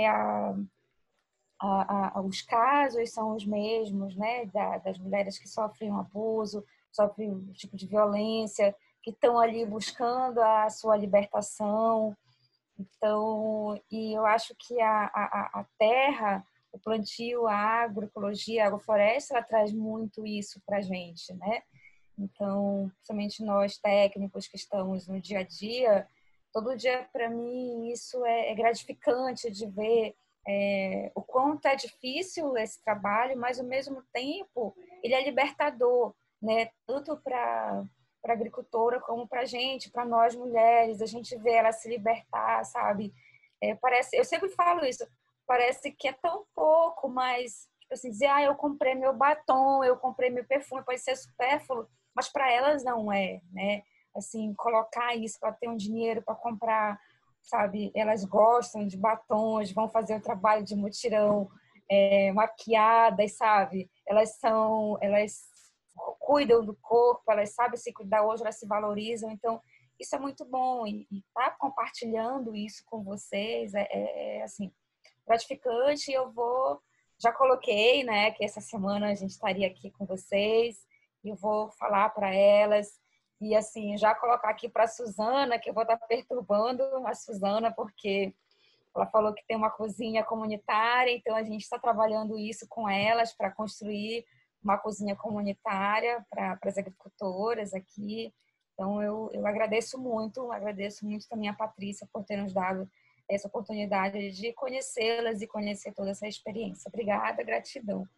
os casos são os mesmos, né, das mulheres que sofrem um abuso, sofrem um tipo de violência, que estão ali buscando a sua libertação. Então, e eu acho que a terra, o plantio, a agroecologia, a agrofloresta, ela traz muito isso para a gente, né? Então, principalmente nós técnicos que estamos no dia a dia, todo dia para mim isso é gratificante de ver o quanto é difícil esse trabalho, mas ao mesmo tempo ele é libertador, né? Tanto para a agricultora como para a gente, para nós mulheres, a gente vê ela se libertar, sabe? Eu sempre falo isso, parece que é tão pouco, mas tipo assim, dizer, eu comprei meu batom, eu comprei meu perfume, pode ser supérfluo, mas para elas não é, né? Assim, colocar isso para ter um dinheiro para comprar, sabe? Elas gostam de batons, vão fazer o trabalho de mutirão, maquiadas, sabe? Elas cuidam do corpo, elas sabem se cuidar hoje, elas se valorizam, então isso é muito bom, e tá compartilhando isso com vocês assim, gratificante. Eu já coloquei, né, que essa semana a gente estaria aqui com vocês, e eu vou falar para elas, e assim, já colocar aqui para a Suzana, que eu vou estar perturbando a Suzana, porque ela falou que tem uma cozinha comunitária, então a gente está trabalhando isso com elas para construir uma cozinha comunitária para as agricultoras aqui. Então, eu agradeço muito também a Patrícia por ter nos dado essa oportunidade de conhecê-las e conhecer toda essa experiência. Obrigada, gratidão.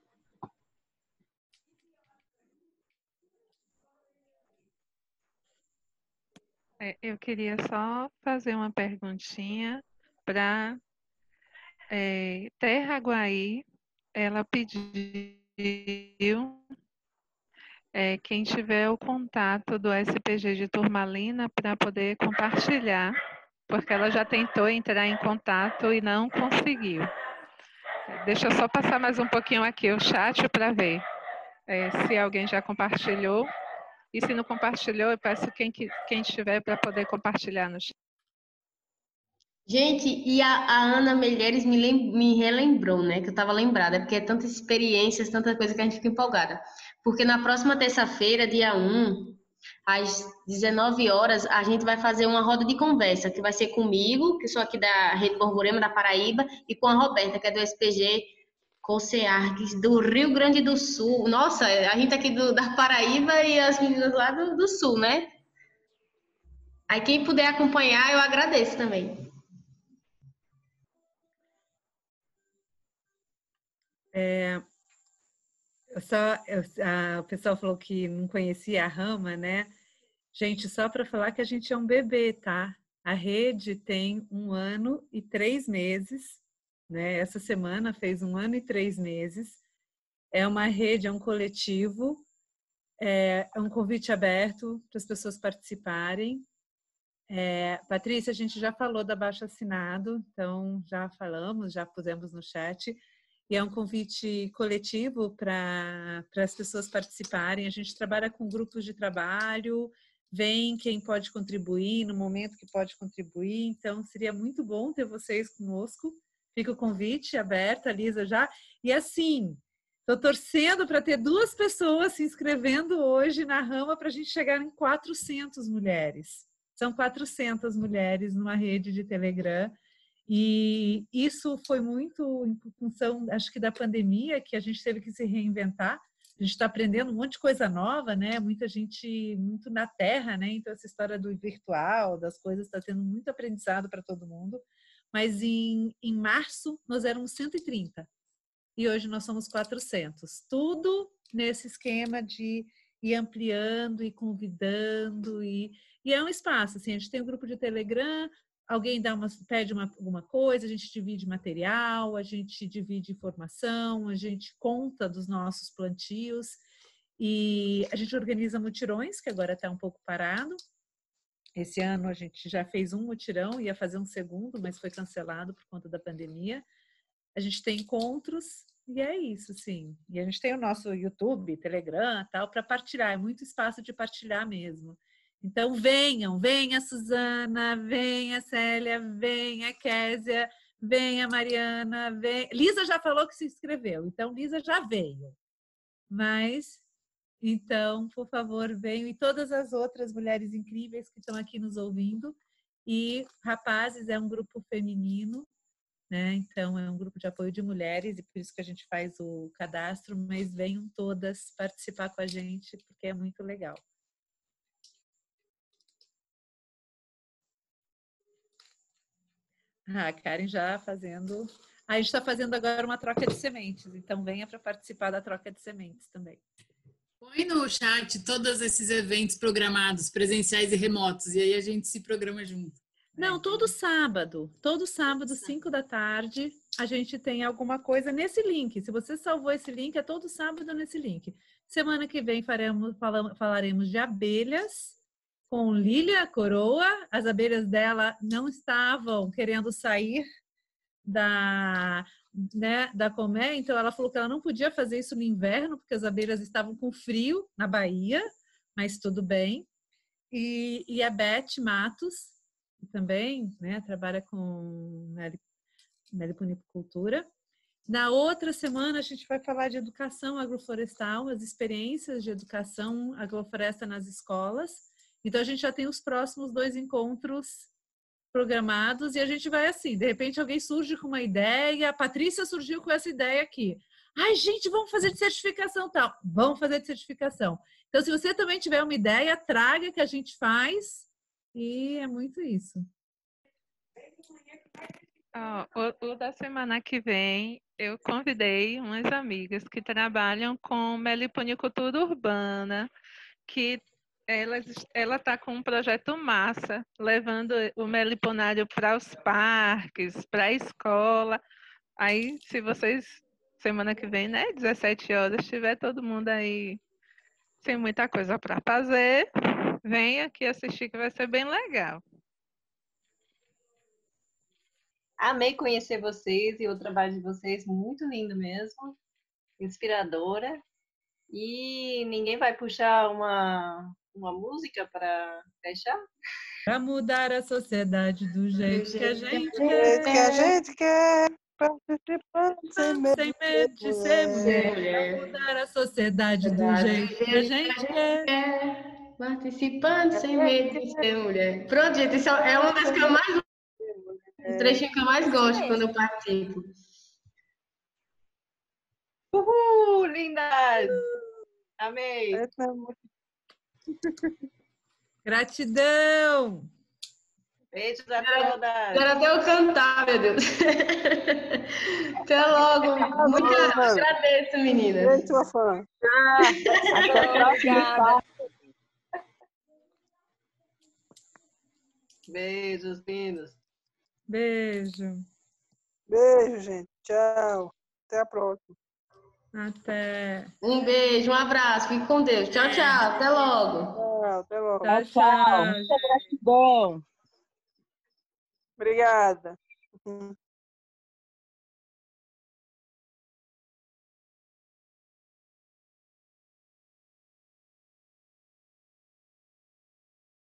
Eu queria só fazer uma perguntinha para Terra Guaí. Ela pediu quem tiver o contato do SPG de Turmalina para poder compartilhar, porque ela já tentou entrar em contato e não conseguiu. Deixa eu só passar mais um pouquinho aqui o chat para ver se alguém já compartilhou. E se não compartilhou, eu peço quem estiver para poder compartilhar no chat. Gente, e a Ana Melheres me relembrou, né? Que eu estava lembrada, porque é tantas experiências, tanta coisa que a gente fica empolgada. Porque na próxima terça-feira, dia 1, às 19 horas, a gente vai fazer uma roda de conversa, que vai ser comigo, que sou aqui da Rede Borborema, da Paraíba, e com a Roberta, que é do SPG Cocearques, do Rio Grande do Sul. Nossa, a gente aqui da Paraíba e as meninas lá do Sul, né? Aí quem puder acompanhar, eu agradeço também. O pessoal falou que não conhecia a Rama, né? Gente, só para falar que a gente é um bebê, tá? A rede tem 1 ano e 3 meses, né? Essa semana fez 1 ano e 3 meses. É uma rede, é um coletivo, é um convite aberto para as pessoas participarem. Patrícia, a gente já falou da abaixo-assinado, então já falamos, já pusemos no chat. E é um convite coletivo para as pessoas participarem. A gente trabalha com grupos de trabalho, vem quem pode contribuir no momento que pode contribuir. Então, seria muito bom ter vocês conosco. Fica o convite aberto, a Lisa já. E assim, estou torcendo para ter 2 pessoas se inscrevendo hoje na Rama para a gente chegar em 400 mulheres. São 400 mulheres numa rede de Telegram. E isso foi muito em função, acho que da pandemia, que a gente teve que se reinventar. A gente está aprendendo um monte de coisa nova, né? Muita gente muito na terra, né? Então essa história do virtual, das coisas, está tendo muito aprendizado para todo mundo. Mas em março nós éramos 130 e hoje nós somos 400. Tudo nesse esquema de ir ampliando e convidando e é um espaço. Assim, a gente tem um grupo de Telegram. Alguém pede alguma coisa, a gente divide material, a gente divide informação, a gente conta dos nossos plantios e a gente organiza mutirões, que agora está um pouco parado. Esse ano a gente já fez um mutirão, ia fazer um segundo, mas foi cancelado por conta da pandemia. A gente tem encontros e é isso, sim. E a gente tem o nosso YouTube, Telegram, tal, para partilhar. É muito espaço de partilhar mesmo. Então, venha Suzana, venha Célia, venha Késia, venha Mariana, venha... Lisa já falou que se inscreveu, então Lisa já veio. Mas, então, por favor, venham. E todas as outras mulheres incríveis que estão aqui nos ouvindo. E Rapazes é um grupo feminino, né? Então, é um grupo de apoio de mulheres e por isso que a gente faz o cadastro, mas venham todas participar com a gente, porque é muito legal. A Karen já fazendo... A gente está fazendo agora uma troca de sementes, então venha para participar da troca de sementes também. Põe no chat todos esses eventos programados, presenciais e remotos, e aí a gente se programa junto. Não, todo sábado, 5 da tarde, a gente tem alguma coisa nesse link. Se você salvou esse link, é todo sábado nesse link. Semana que vem falaremos de abelhas, com Lília Coroa. As abelhas dela não estavam querendo sair da colmeia, então ela falou que ela não podia fazer isso no inverno, porque as abelhas estavam com frio na Bahia, mas tudo bem. E a Beth Matos, que também, né, trabalha com meliponicultura. Na outra semana, a gente vai falar de educação agroflorestal, as experiências de educação agrofloresta nas escolas. Então, a gente já tem os próximos 2 encontros programados e a gente vai assim, de repente alguém surge com uma ideia, a Patrícia surgiu com essa ideia aqui. Ai, gente, vamos fazer de certificação tal. Vamos fazer de certificação. Então, se você também tiver uma ideia, traga que a gente faz e é muito isso. O da semana que vem, eu convidei umas amigas que trabalham com meliponicultura urbana, que ela está com um projeto massa, levando o meliponário para os parques, para a escola. Aí, se vocês, semana que vem, né, 17 horas, tiver todo mundo aí sem muita coisa para fazer, venha aqui assistir que vai ser bem legal. Amei conhecer vocês e o trabalho de vocês, muito lindo mesmo, inspiradora. E ninguém vai puxar uma música para fechar? Para mudar a sociedade do jeito que a gente Do jeito que a quer. gente quer, participando sem medo Sem medo de ser mulher. mulher. Para mudar a sociedade do jeito que a gente quer. Participando sem medo de ser mulher. Pronto, gente, isso é uma das que eu mais gosto. O trechinho que eu mais gosto quando eu participo. Uhul, lindas! Amei! Gratidão! Beijos a todas! Quero até eu cantar, meu Deus. Até logo. Muito agradeço, meninas. Beijo, sua fã. Obrigada. Beijos, lindos! Beijo. Beijo, gente. Tchau. Até a próxima. Até. Um beijo, um abraço. Fique com Deus. Tchau, tchau. Até logo. Tchau, até logo. Tchau, Tchau. tchau. Muita gratidão. Obrigada.